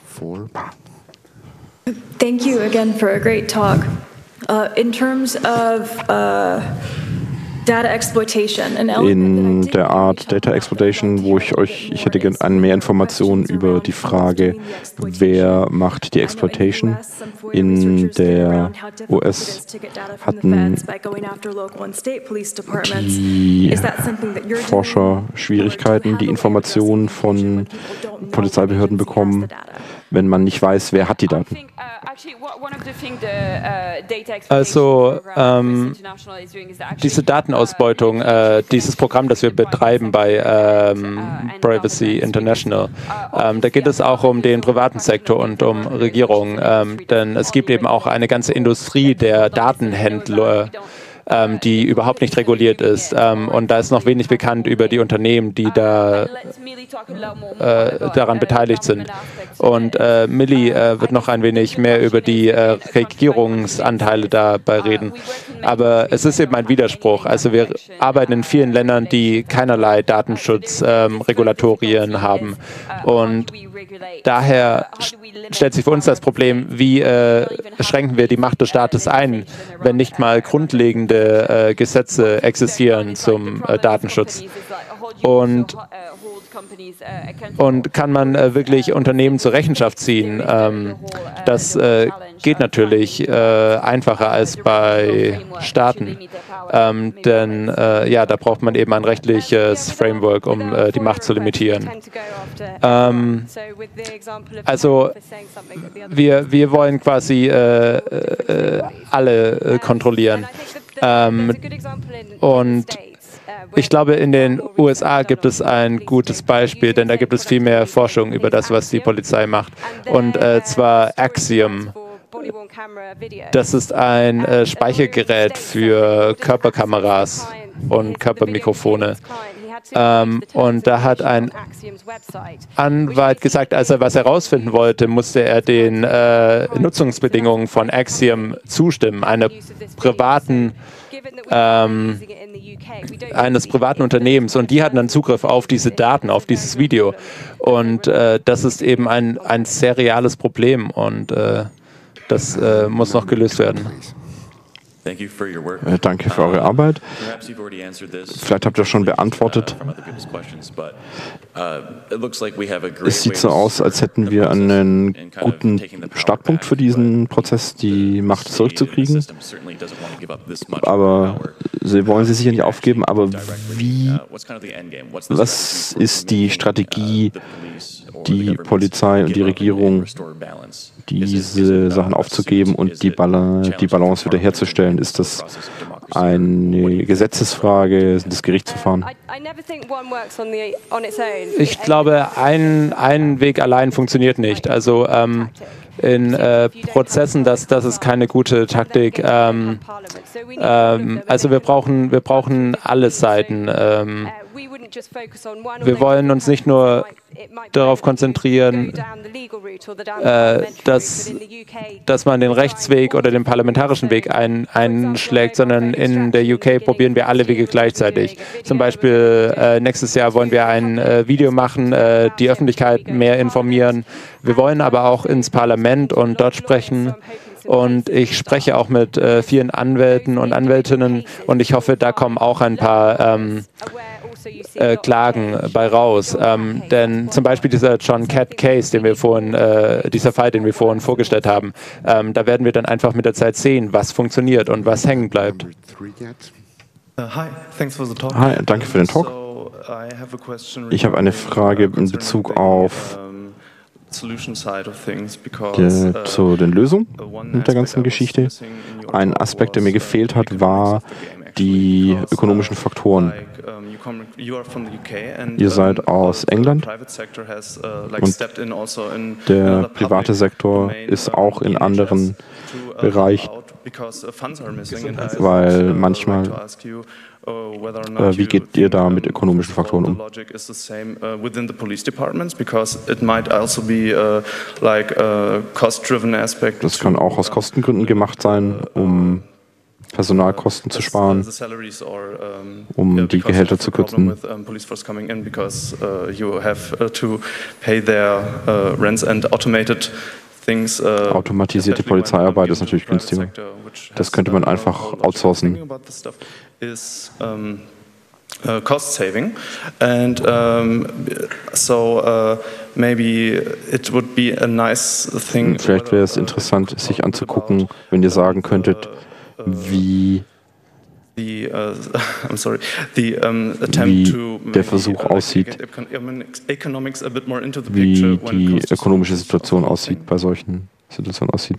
Thank you again for a great talk. Uh, in terms of uh, data exploitation, in der Art Data Exploitation, wo ich euch, ich hätte gerne mehr Informationen über die Frage, wer macht die Exploitation. In der U S hatten die Forscher Schwierigkeiten, die Informationen von Polizeibehörden bekommen, wenn man nicht weiß, wer hat die Daten. Also ähm, diese Datenausbeutung, äh, dieses Programm, das wir betreiben bei ähm, Privacy International, ähm, da geht es auch um den privaten Sektor und um Regierungen, ähm, denn es gibt eben auch eine ganze Industrie der Datenhändler, Ähm, die überhaupt nicht reguliert ist. Ähm, und da ist noch wenig bekannt über die Unternehmen, die da äh, daran beteiligt sind. Und äh, Millie äh, wird noch ein wenig mehr über die äh, Regierungsanteile dabei reden. Aber es ist eben ein Widerspruch. Also wir arbeiten in vielen Ländern, die keinerlei Datenschutzregulatorien ähm, haben. Und daher stellt sich für uns das Problem, wie äh, schränken wir die Macht des Staates ein, wenn nicht mal grundlegende äh, Gesetze existieren zum äh, Datenschutz. Und, und kann man äh, wirklich Unternehmen zur Rechenschaft ziehen? Ähm, das äh, geht natürlich äh, einfacher als bei Staaten. Ähm, denn äh, ja, da braucht man eben ein rechtliches Framework, um äh, die Macht zu limitieren. Ähm, also wir, wir wollen quasi äh, äh, alle äh, kontrollieren. Ähm, und ich glaube, in den U S A gibt es ein gutes Beispiel, denn da gibt es viel mehr Forschung über das, was die Polizei macht. Und äh, zwar Axiom. Das ist ein äh, Speichergerät für Körperkameras und Körpermikrofone. Ähm, und da hat ein Anwalt gesagt, als er was herausfinden wollte, musste er den äh, Nutzungsbedingungen von Axiom zustimmen, einer privaten, ähm, eines privaten Unternehmens. Und die hatten dann Zugriff auf diese Daten, auf dieses Video. Und äh, das ist eben ein, ein sehr reales Problem und äh, das äh, muss noch gelöst werden. Äh, danke für eure Arbeit. Vielleicht habt ihr schon beantwortet. Es sieht so aus, als hätten wir einen guten Startpunkt für diesen Prozess, die Macht zurückzukriegen. Aber sie wollen sie sicher nicht aufgeben. Aber wie, was ist die Strategie, die Polizei und die Regierung, diese Sachen aufzugeben und die, Bal die Balance wiederherzustellen? Ist das eine Gesetzesfrage? Sind das Gerichtsverfahren? Ich glaube, ein, ein Weg allein funktioniert nicht. Also ähm, in äh, Prozessen, das, das ist keine gute Taktik. Ähm, ähm, also wir brauchen, wir brauchen alle Seiten. Ähm, wir wollen uns nicht nur darauf konzentrieren, äh, dass, dass man den Rechtsweg oder den parlamentarischen Weg ein, einschlägt, sondern in der U K probieren wir alle Wege gleichzeitig. Zum Beispiel äh, nächstes Jahr wollen wir ein äh, Video machen, äh, die Öffentlichkeit mehr informieren. Wir wollen aber auch ins Parlament und dort sprechen. Und ich spreche auch mit äh, vielen Anwälten und Anwältinnen und ich hoffe, da kommen auch ein paar ähm, Äh, Klagen bei raus. Ähm, denn zum Beispiel dieser John Catt Case, den wir vorhin, äh, dieser Fall, den wir vorhin vorgestellt haben, ähm, da werden wir dann einfach mit der Zeit sehen, was funktioniert und was hängen bleibt. Hi, danke für den Talk. Ich habe eine Frage in Bezug auf die, zu den Lösungen mit der ganzen Geschichte. Ein Aspekt, der mir gefehlt hat, war die ökonomischen Faktoren. Ihr seid aus England und der private Sektor ist auch in anderen Bereichen, weil manchmal, äh, wie geht ihr da mit ökonomischen Faktoren um? Das kann auch aus Kostengründen gemacht sein, um Personalkosten zu sparen, um die Gehälter zu kürzen. Automatisierte Polizeiarbeit ist natürlich günstiger. Das könnte man einfach outsourcen. Uh, cost saving, and um, so uh, maybe it would be a nice thing. Vielleicht wäre es interessant, sich anzugucken, wenn ihr sagen könntet, wie The, uh, I'm sorry, the, um, attempt to der Versuch aussieht, wie die ökonomische Situation aussieht, bei solchen Situationen aussieht.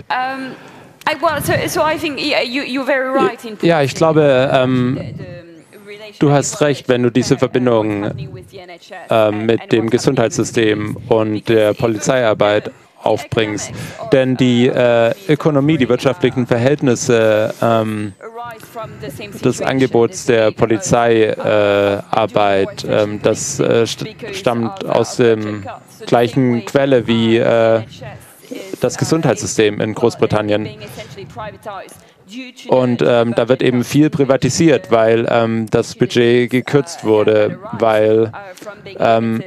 Ja, ich glaube, ähm, du hast recht, wenn du diese Verbindung äh, mit dem Gesundheitssystem und der Polizeiarbeit aufbringst. Denn die äh, Ökonomie, die wirtschaftlichen Verhältnisse ähm, des Angebots der Polizeiarbeit, äh, ähm, das äh, st stammt aus dem gleichen Quelle wie äh, das Gesundheitssystem in Großbritannien. Und ähm, da wird eben viel privatisiert, weil ähm, das Budget gekürzt wurde, weil ähm,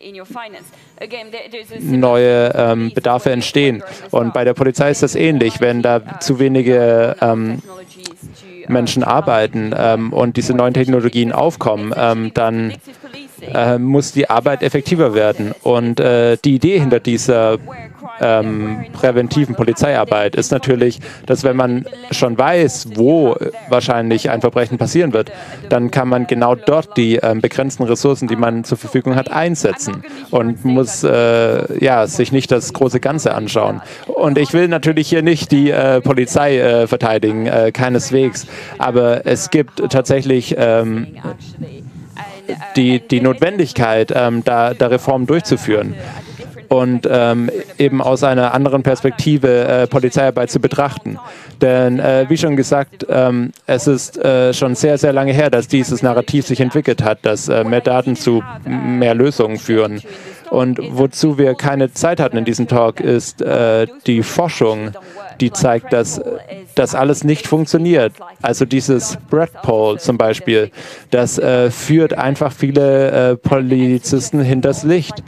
neue ähm, Bedarfe entstehen. Und bei der Polizei ist das ähnlich. Wenn da zu wenige ähm, Menschen arbeiten ähm, und diese neuen Technologien aufkommen, ähm, dann äh, muss die Arbeit effektiver werden. Und äh, die Idee hinter dieser Ähm, präventiven Polizeiarbeit ist natürlich, dass wenn man schon weiß, wo wahrscheinlich ein Verbrechen passieren wird, dann kann man genau dort die ähm, begrenzten Ressourcen, die man zur Verfügung hat, einsetzen und muss äh, ja, sich nicht das große Ganze anschauen. Und ich will natürlich hier nicht die äh, Polizei äh, verteidigen, äh, keineswegs, aber es gibt tatsächlich ähm, die, die Notwendigkeit, ähm, da, da Reformen durchzuführen. und ähm, eben aus einer anderen Perspektive äh, Polizeiarbeit zu betrachten. Denn äh, wie schon gesagt, ähm, es ist äh, schon sehr, sehr lange her, dass dieses Narrativ sich entwickelt hat, dass äh, mehr Daten zu mehr Lösungen führen. Und wozu wir keine Zeit hatten in diesem Talk, ist äh, die Forschung, die zeigt, dass das alles nicht funktioniert. Also dieses Brett Poll zum Beispiel, das äh, führt einfach viele äh, Polizisten hinters Licht.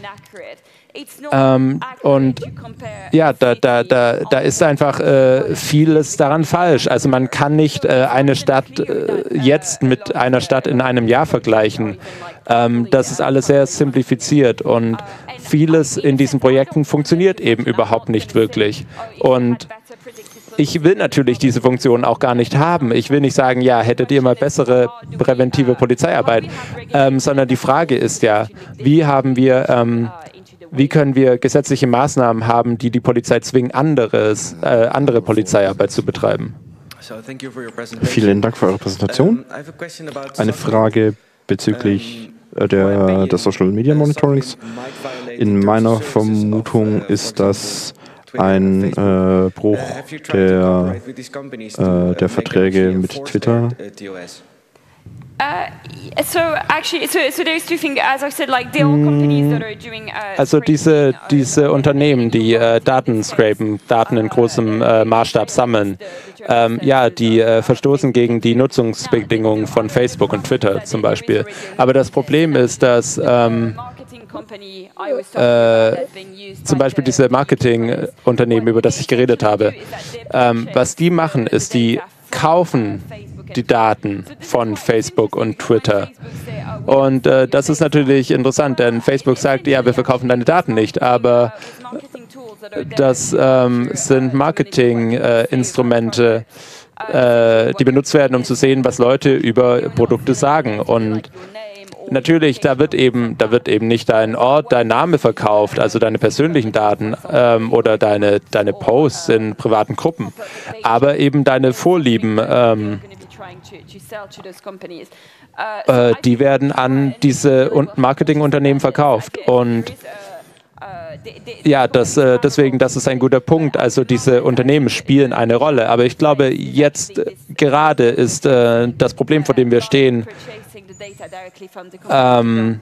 Ähm, und ja, da, da, da, da ist einfach äh, vieles daran falsch. Also man kann nicht äh, eine Stadt äh, jetzt mit einer Stadt in einem Jahr vergleichen. Ähm, das ist alles sehr simplifiziert und vieles in diesen Projekten funktioniert eben überhaupt nicht wirklich. Und ich will natürlich diese Funktion auch gar nicht haben. Ich will nicht sagen, ja, hättet ihr mal bessere präventive Polizeiarbeit, ähm, sondern die Frage ist ja, wie haben wir ähm, Wie können wir gesetzliche Maßnahmen haben, die die Polizei zwingen, anderes, äh, andere Polizeiarbeit zu betreiben? Vielen Dank für eure Präsentation. Eine Frage bezüglich äh, der, des Social Media Monitorings. In meiner Vermutung ist das ein äh, Bruch der, äh, der Verträge mit Twitter. Also diese, diese Unternehmen, die äh, Daten scrapen, Daten in großem äh, Maßstab sammeln, ähm, ja, die äh, verstoßen gegen die Nutzungsbedingungen von Facebook und Twitter zum Beispiel. Aber das Problem ist, dass ähm, äh, zum Beispiel diese Marketingunternehmen, über das ich geredet habe, ähm, was die machen, ist, die kaufen die Daten von Facebook und Twitter. Und äh, das ist natürlich interessant, denn Facebook sagt, ja, wir verkaufen deine Daten nicht, aber das ähm, sind Marketinginstrumente, äh, äh, die benutzt werden, um zu sehen, was Leute über Produkte sagen. Und natürlich, da wird eben, da wird eben nicht dein Ort, dein Name verkauft, also deine persönlichen Daten ähm, oder deine, deine Posts in privaten Gruppen, aber eben deine Vorlieben, ähm, äh, die werden an diese Marketingunternehmen verkauft. Und ja, das, äh, deswegen, das ist ein guter Punkt. Also diese Unternehmen spielen eine Rolle. Aber ich glaube, jetzt äh, gerade ist äh, das Problem, vor dem wir stehen, ähm,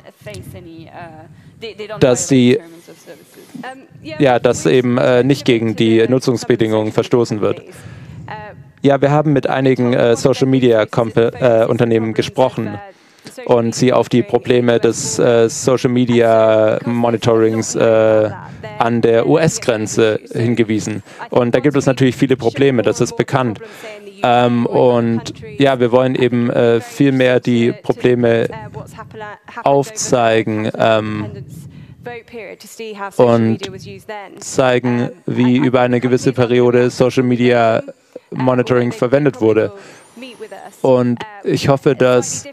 dass die, ja, dass eben äh, nicht gegen die Nutzungsbedingungen verstoßen wird. Ja, wir haben mit einigen äh, Social-Media-Unternehmen äh, gesprochen und sie auf die Probleme des äh, Social-Media-Monitorings äh, an der U S-Grenze hingewiesen. Und da gibt es natürlich viele Probleme, das ist bekannt. Ähm, und ja, wir wollen eben äh, viel mehr die Probleme aufzeigen ähm, und zeigen, wie über eine gewisse Periode Social Media Monitoring verwendet wurde. Und ich hoffe, dass,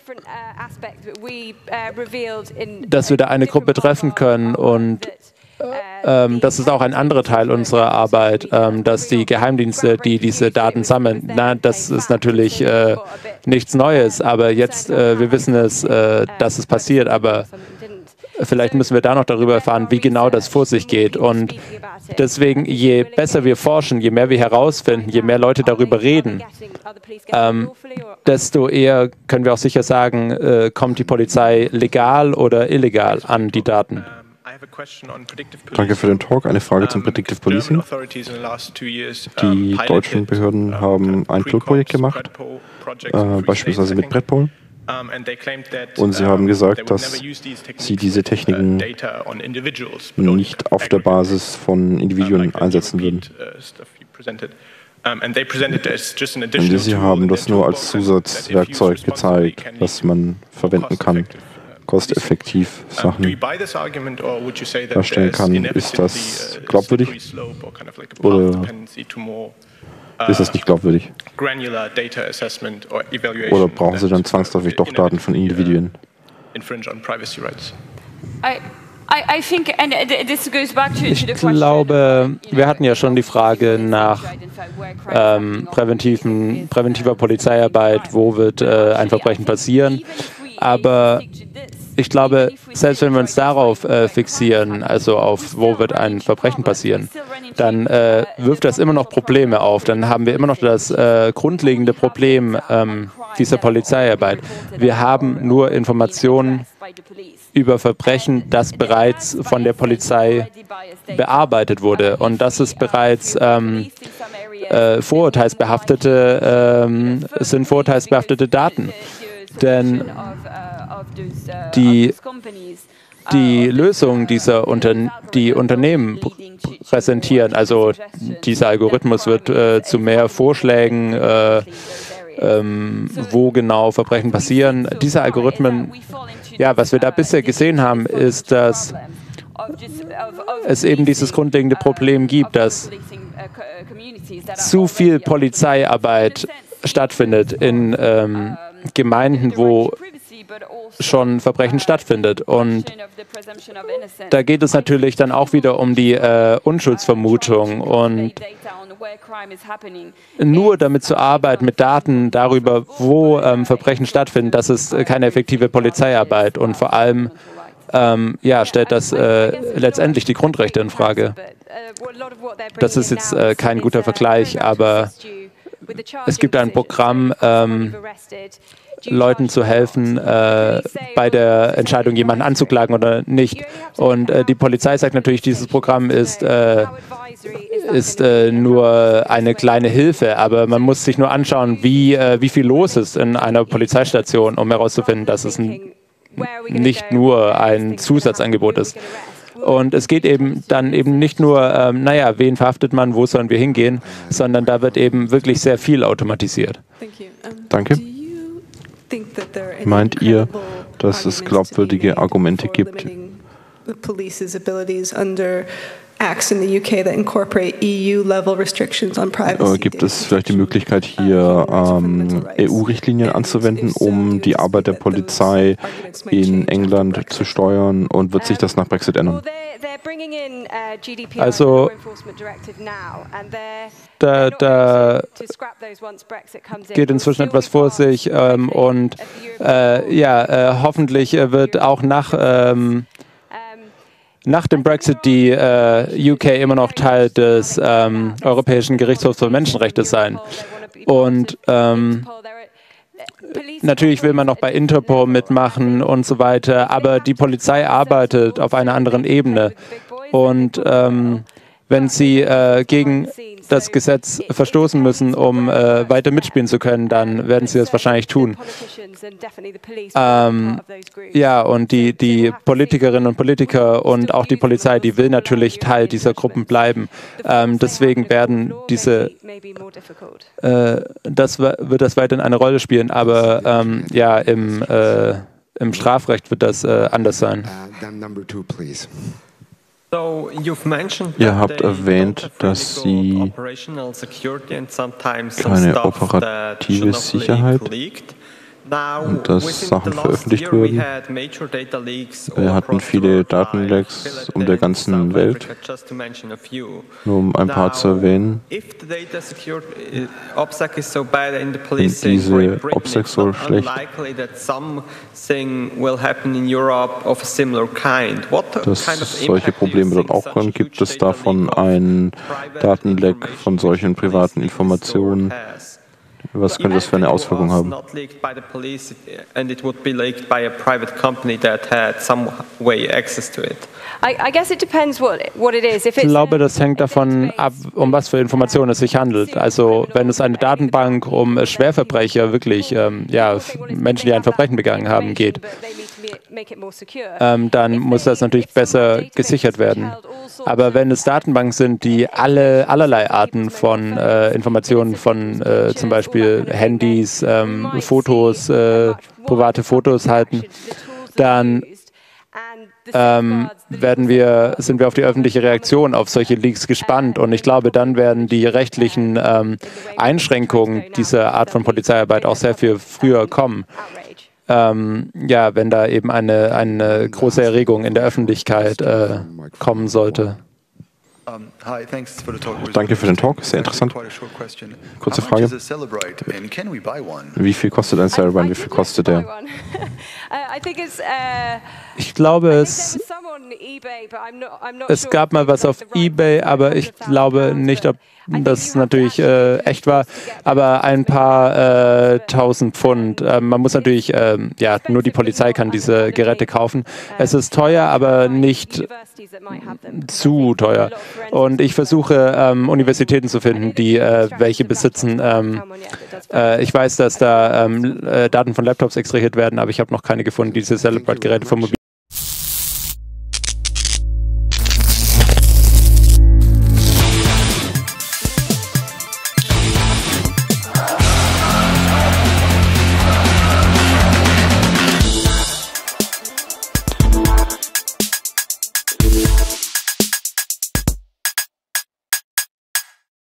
dass wir da eine Gruppe treffen können und ähm, das ist auch ein anderer Teil unserer Arbeit, ähm, dass die Geheimdienste, die diese Daten sammeln, na, das ist natürlich äh, nichts Neues, aber jetzt, äh, wir wissen es, äh, dass es passiert, aber vielleicht müssen wir da noch darüber erfahren, wie genau das vor sich geht. Und deswegen, je besser wir forschen, je mehr wir herausfinden, je mehr Leute darüber reden, ähm, desto eher können wir auch sicher sagen, äh, kommt die Polizei legal oder illegal an die Daten. Danke für den Talk. Eine Frage zum Predictive Policing. Die deutschen Behörden haben ein Pilotprojekt gemacht, äh, beispielsweise mit Brett Poll. Und sie haben gesagt, dass sie diese Techniken nicht auf der Basis von Individuen einsetzen würden. Und sie haben das nur als Zusatzwerkzeug gezeigt, das man verwenden kann, kosteffektiv Sachen erstellen kann. Ist das glaubwürdig? Oder ist das nicht glaubwürdig? Oder brauchen Sie dann zwangsläufig doch Daten von Individuen? Ich glaube, wir hatten ja schon die Frage nach ähm, präventiven, präventiver Polizeiarbeit, wo wird äh, ein Verbrechen passieren. Aber ich glaube, selbst wenn wir uns darauf äh, fixieren, also auf wo wird ein Verbrechen passieren, dann äh, wirft das immer noch Probleme auf. Dann haben wir immer noch das äh, grundlegende Problem ähm, dieser Polizeiarbeit. Wir haben nur Informationen über Verbrechen, das bereits von der Polizei bearbeitet wurde. Und das ist bereits ähm, äh, vorurteilsbehaftete, ähm, sind vorurteilsbehaftete Daten. Denn die, die Lösungen dieser Unter die Unternehmen präsentieren, also dieser Algorithmus wird äh, zu mehr Vorschlägen, äh, ähm, wo genau Verbrechen passieren. Diese Algorithmen, ja, was wir da bisher gesehen haben, ist, dass es eben dieses grundlegende Problem gibt, dass zu viel Polizeiarbeit stattfindet in ähm, Gemeinden, wo schon Verbrechen stattfindet. Und da geht es natürlich dann auch wieder um die äh, Unschuldsvermutung. Und nur damit zu arbeiten mit Daten darüber, wo ähm, Verbrechen stattfinden, das ist äh, keine effektive Polizeiarbeit. Und vor allem ähm, ja, stellt das äh, letztendlich die Grundrechte in Frage. Das ist jetzt äh, kein guter Vergleich, aber es gibt ein Programm, ähm, Leuten zu helfen, äh, bei der Entscheidung, jemanden anzuklagen oder nicht. Und äh, die Polizei sagt natürlich, dieses Programm ist, äh, ist äh, nur eine kleine Hilfe, aber man muss sich nur anschauen, wie, äh, wie viel los ist in einer Polizeistation, um herauszufinden, dass es ein, nicht nur ein Zusatzangebot ist. Und es geht eben dann eben nicht nur, ähm, naja, wen verhaftet man, wo sollen wir hingehen, sondern da wird eben wirklich sehr viel automatisiert. Danke. Meint ihr, dass es glaubwürdige Argumente gibt, Äh, gibt es vielleicht die Möglichkeit, hier ähm, E U-Richtlinien anzuwenden, um die Arbeit der Polizei in England zu steuern, und wird sich das nach Brexit ändern? Also da, da geht inzwischen etwas vor sich ähm, und äh, ja, äh, hoffentlich wird auch nach ähm, Nach dem Brexit die äh, U K immer noch Teil des ähm, Europäischen Gerichtshofs für Menschenrechte sein. Und ähm, natürlich will man noch bei Interpol mitmachen und so weiter, aber die Polizei arbeitet auf einer anderen Ebene. Und ähm, wenn sie äh, gegen das Gesetz verstoßen müssen, um äh, weiter mitspielen zu können, dann werden sie das wahrscheinlich tun. Ähm, ja, und die, die Politikerinnen und Politiker und auch die Polizei, die will natürlich Teil dieser Gruppen bleiben. Ähm, deswegen werden diese, äh, das wird das weiterhin eine Rolle spielen, aber ähm, ja, im, äh, im Strafrecht wird das äh, anders sein. Ihr habt erwähnt, dass Sie keine operative Sicherheit und dass Sachen veröffentlicht wurden. Wir hatten viele Datenlecks um der ganzen Welt, nur um ein paar zu erwähnen. Sind diese OPSEC so schlecht, dass solche Probleme dort auch kommen? Gibt es davon einen Datenleck von solchen privaten Informationen? Was könnte das für eine Auswirkung haben? Ich glaube, das hängt davon ab, um was für Informationen es sich handelt. Also wenn es eine Datenbank um Schwerverbrecher, wirklich ähm, ja, Menschen, die ein Verbrechen begangen haben, geht, ähm, dann muss das natürlich besser gesichert werden. Aber wenn es Datenbanken sind, die alle allerlei Arten von äh, Informationen von äh, zum Beispiel Handys, ähm, Fotos, äh, private Fotos halten, dann ähm, werden wir, sind wir auf die öffentliche Reaktion auf solche Leaks gespannt. Und ich glaube, dann werden die rechtlichen ähm, Einschränkungen dieser Art von Polizeiarbeit auch sehr viel früher kommen. Ähm, ja, wenn da eben eine, eine große Erregung in der Öffentlichkeit äh, kommen sollte. Danke für den Talk, sehr interessant. Kurze Frage. Wie viel kostet ein Celebrite? Wie viel kostet der? Ich glaube, es, es gab mal was auf eBay, aber ich glaube nicht, ob das natürlich äh, echt war, aber ein paar äh, tausend Pfund. Äh, man muss natürlich, äh, ja, nur die Polizei kann diese Geräte kaufen. Es ist teuer, aber nicht zu teuer. Und ich versuche, ähm, Universitäten zu finden, die äh, welche besitzen. Ähm, äh, ich weiß, dass da ähm, Daten von Laptops extrahiert werden, aber ich habe noch keine gefunden, die diese Celebrite-Geräte von Mobil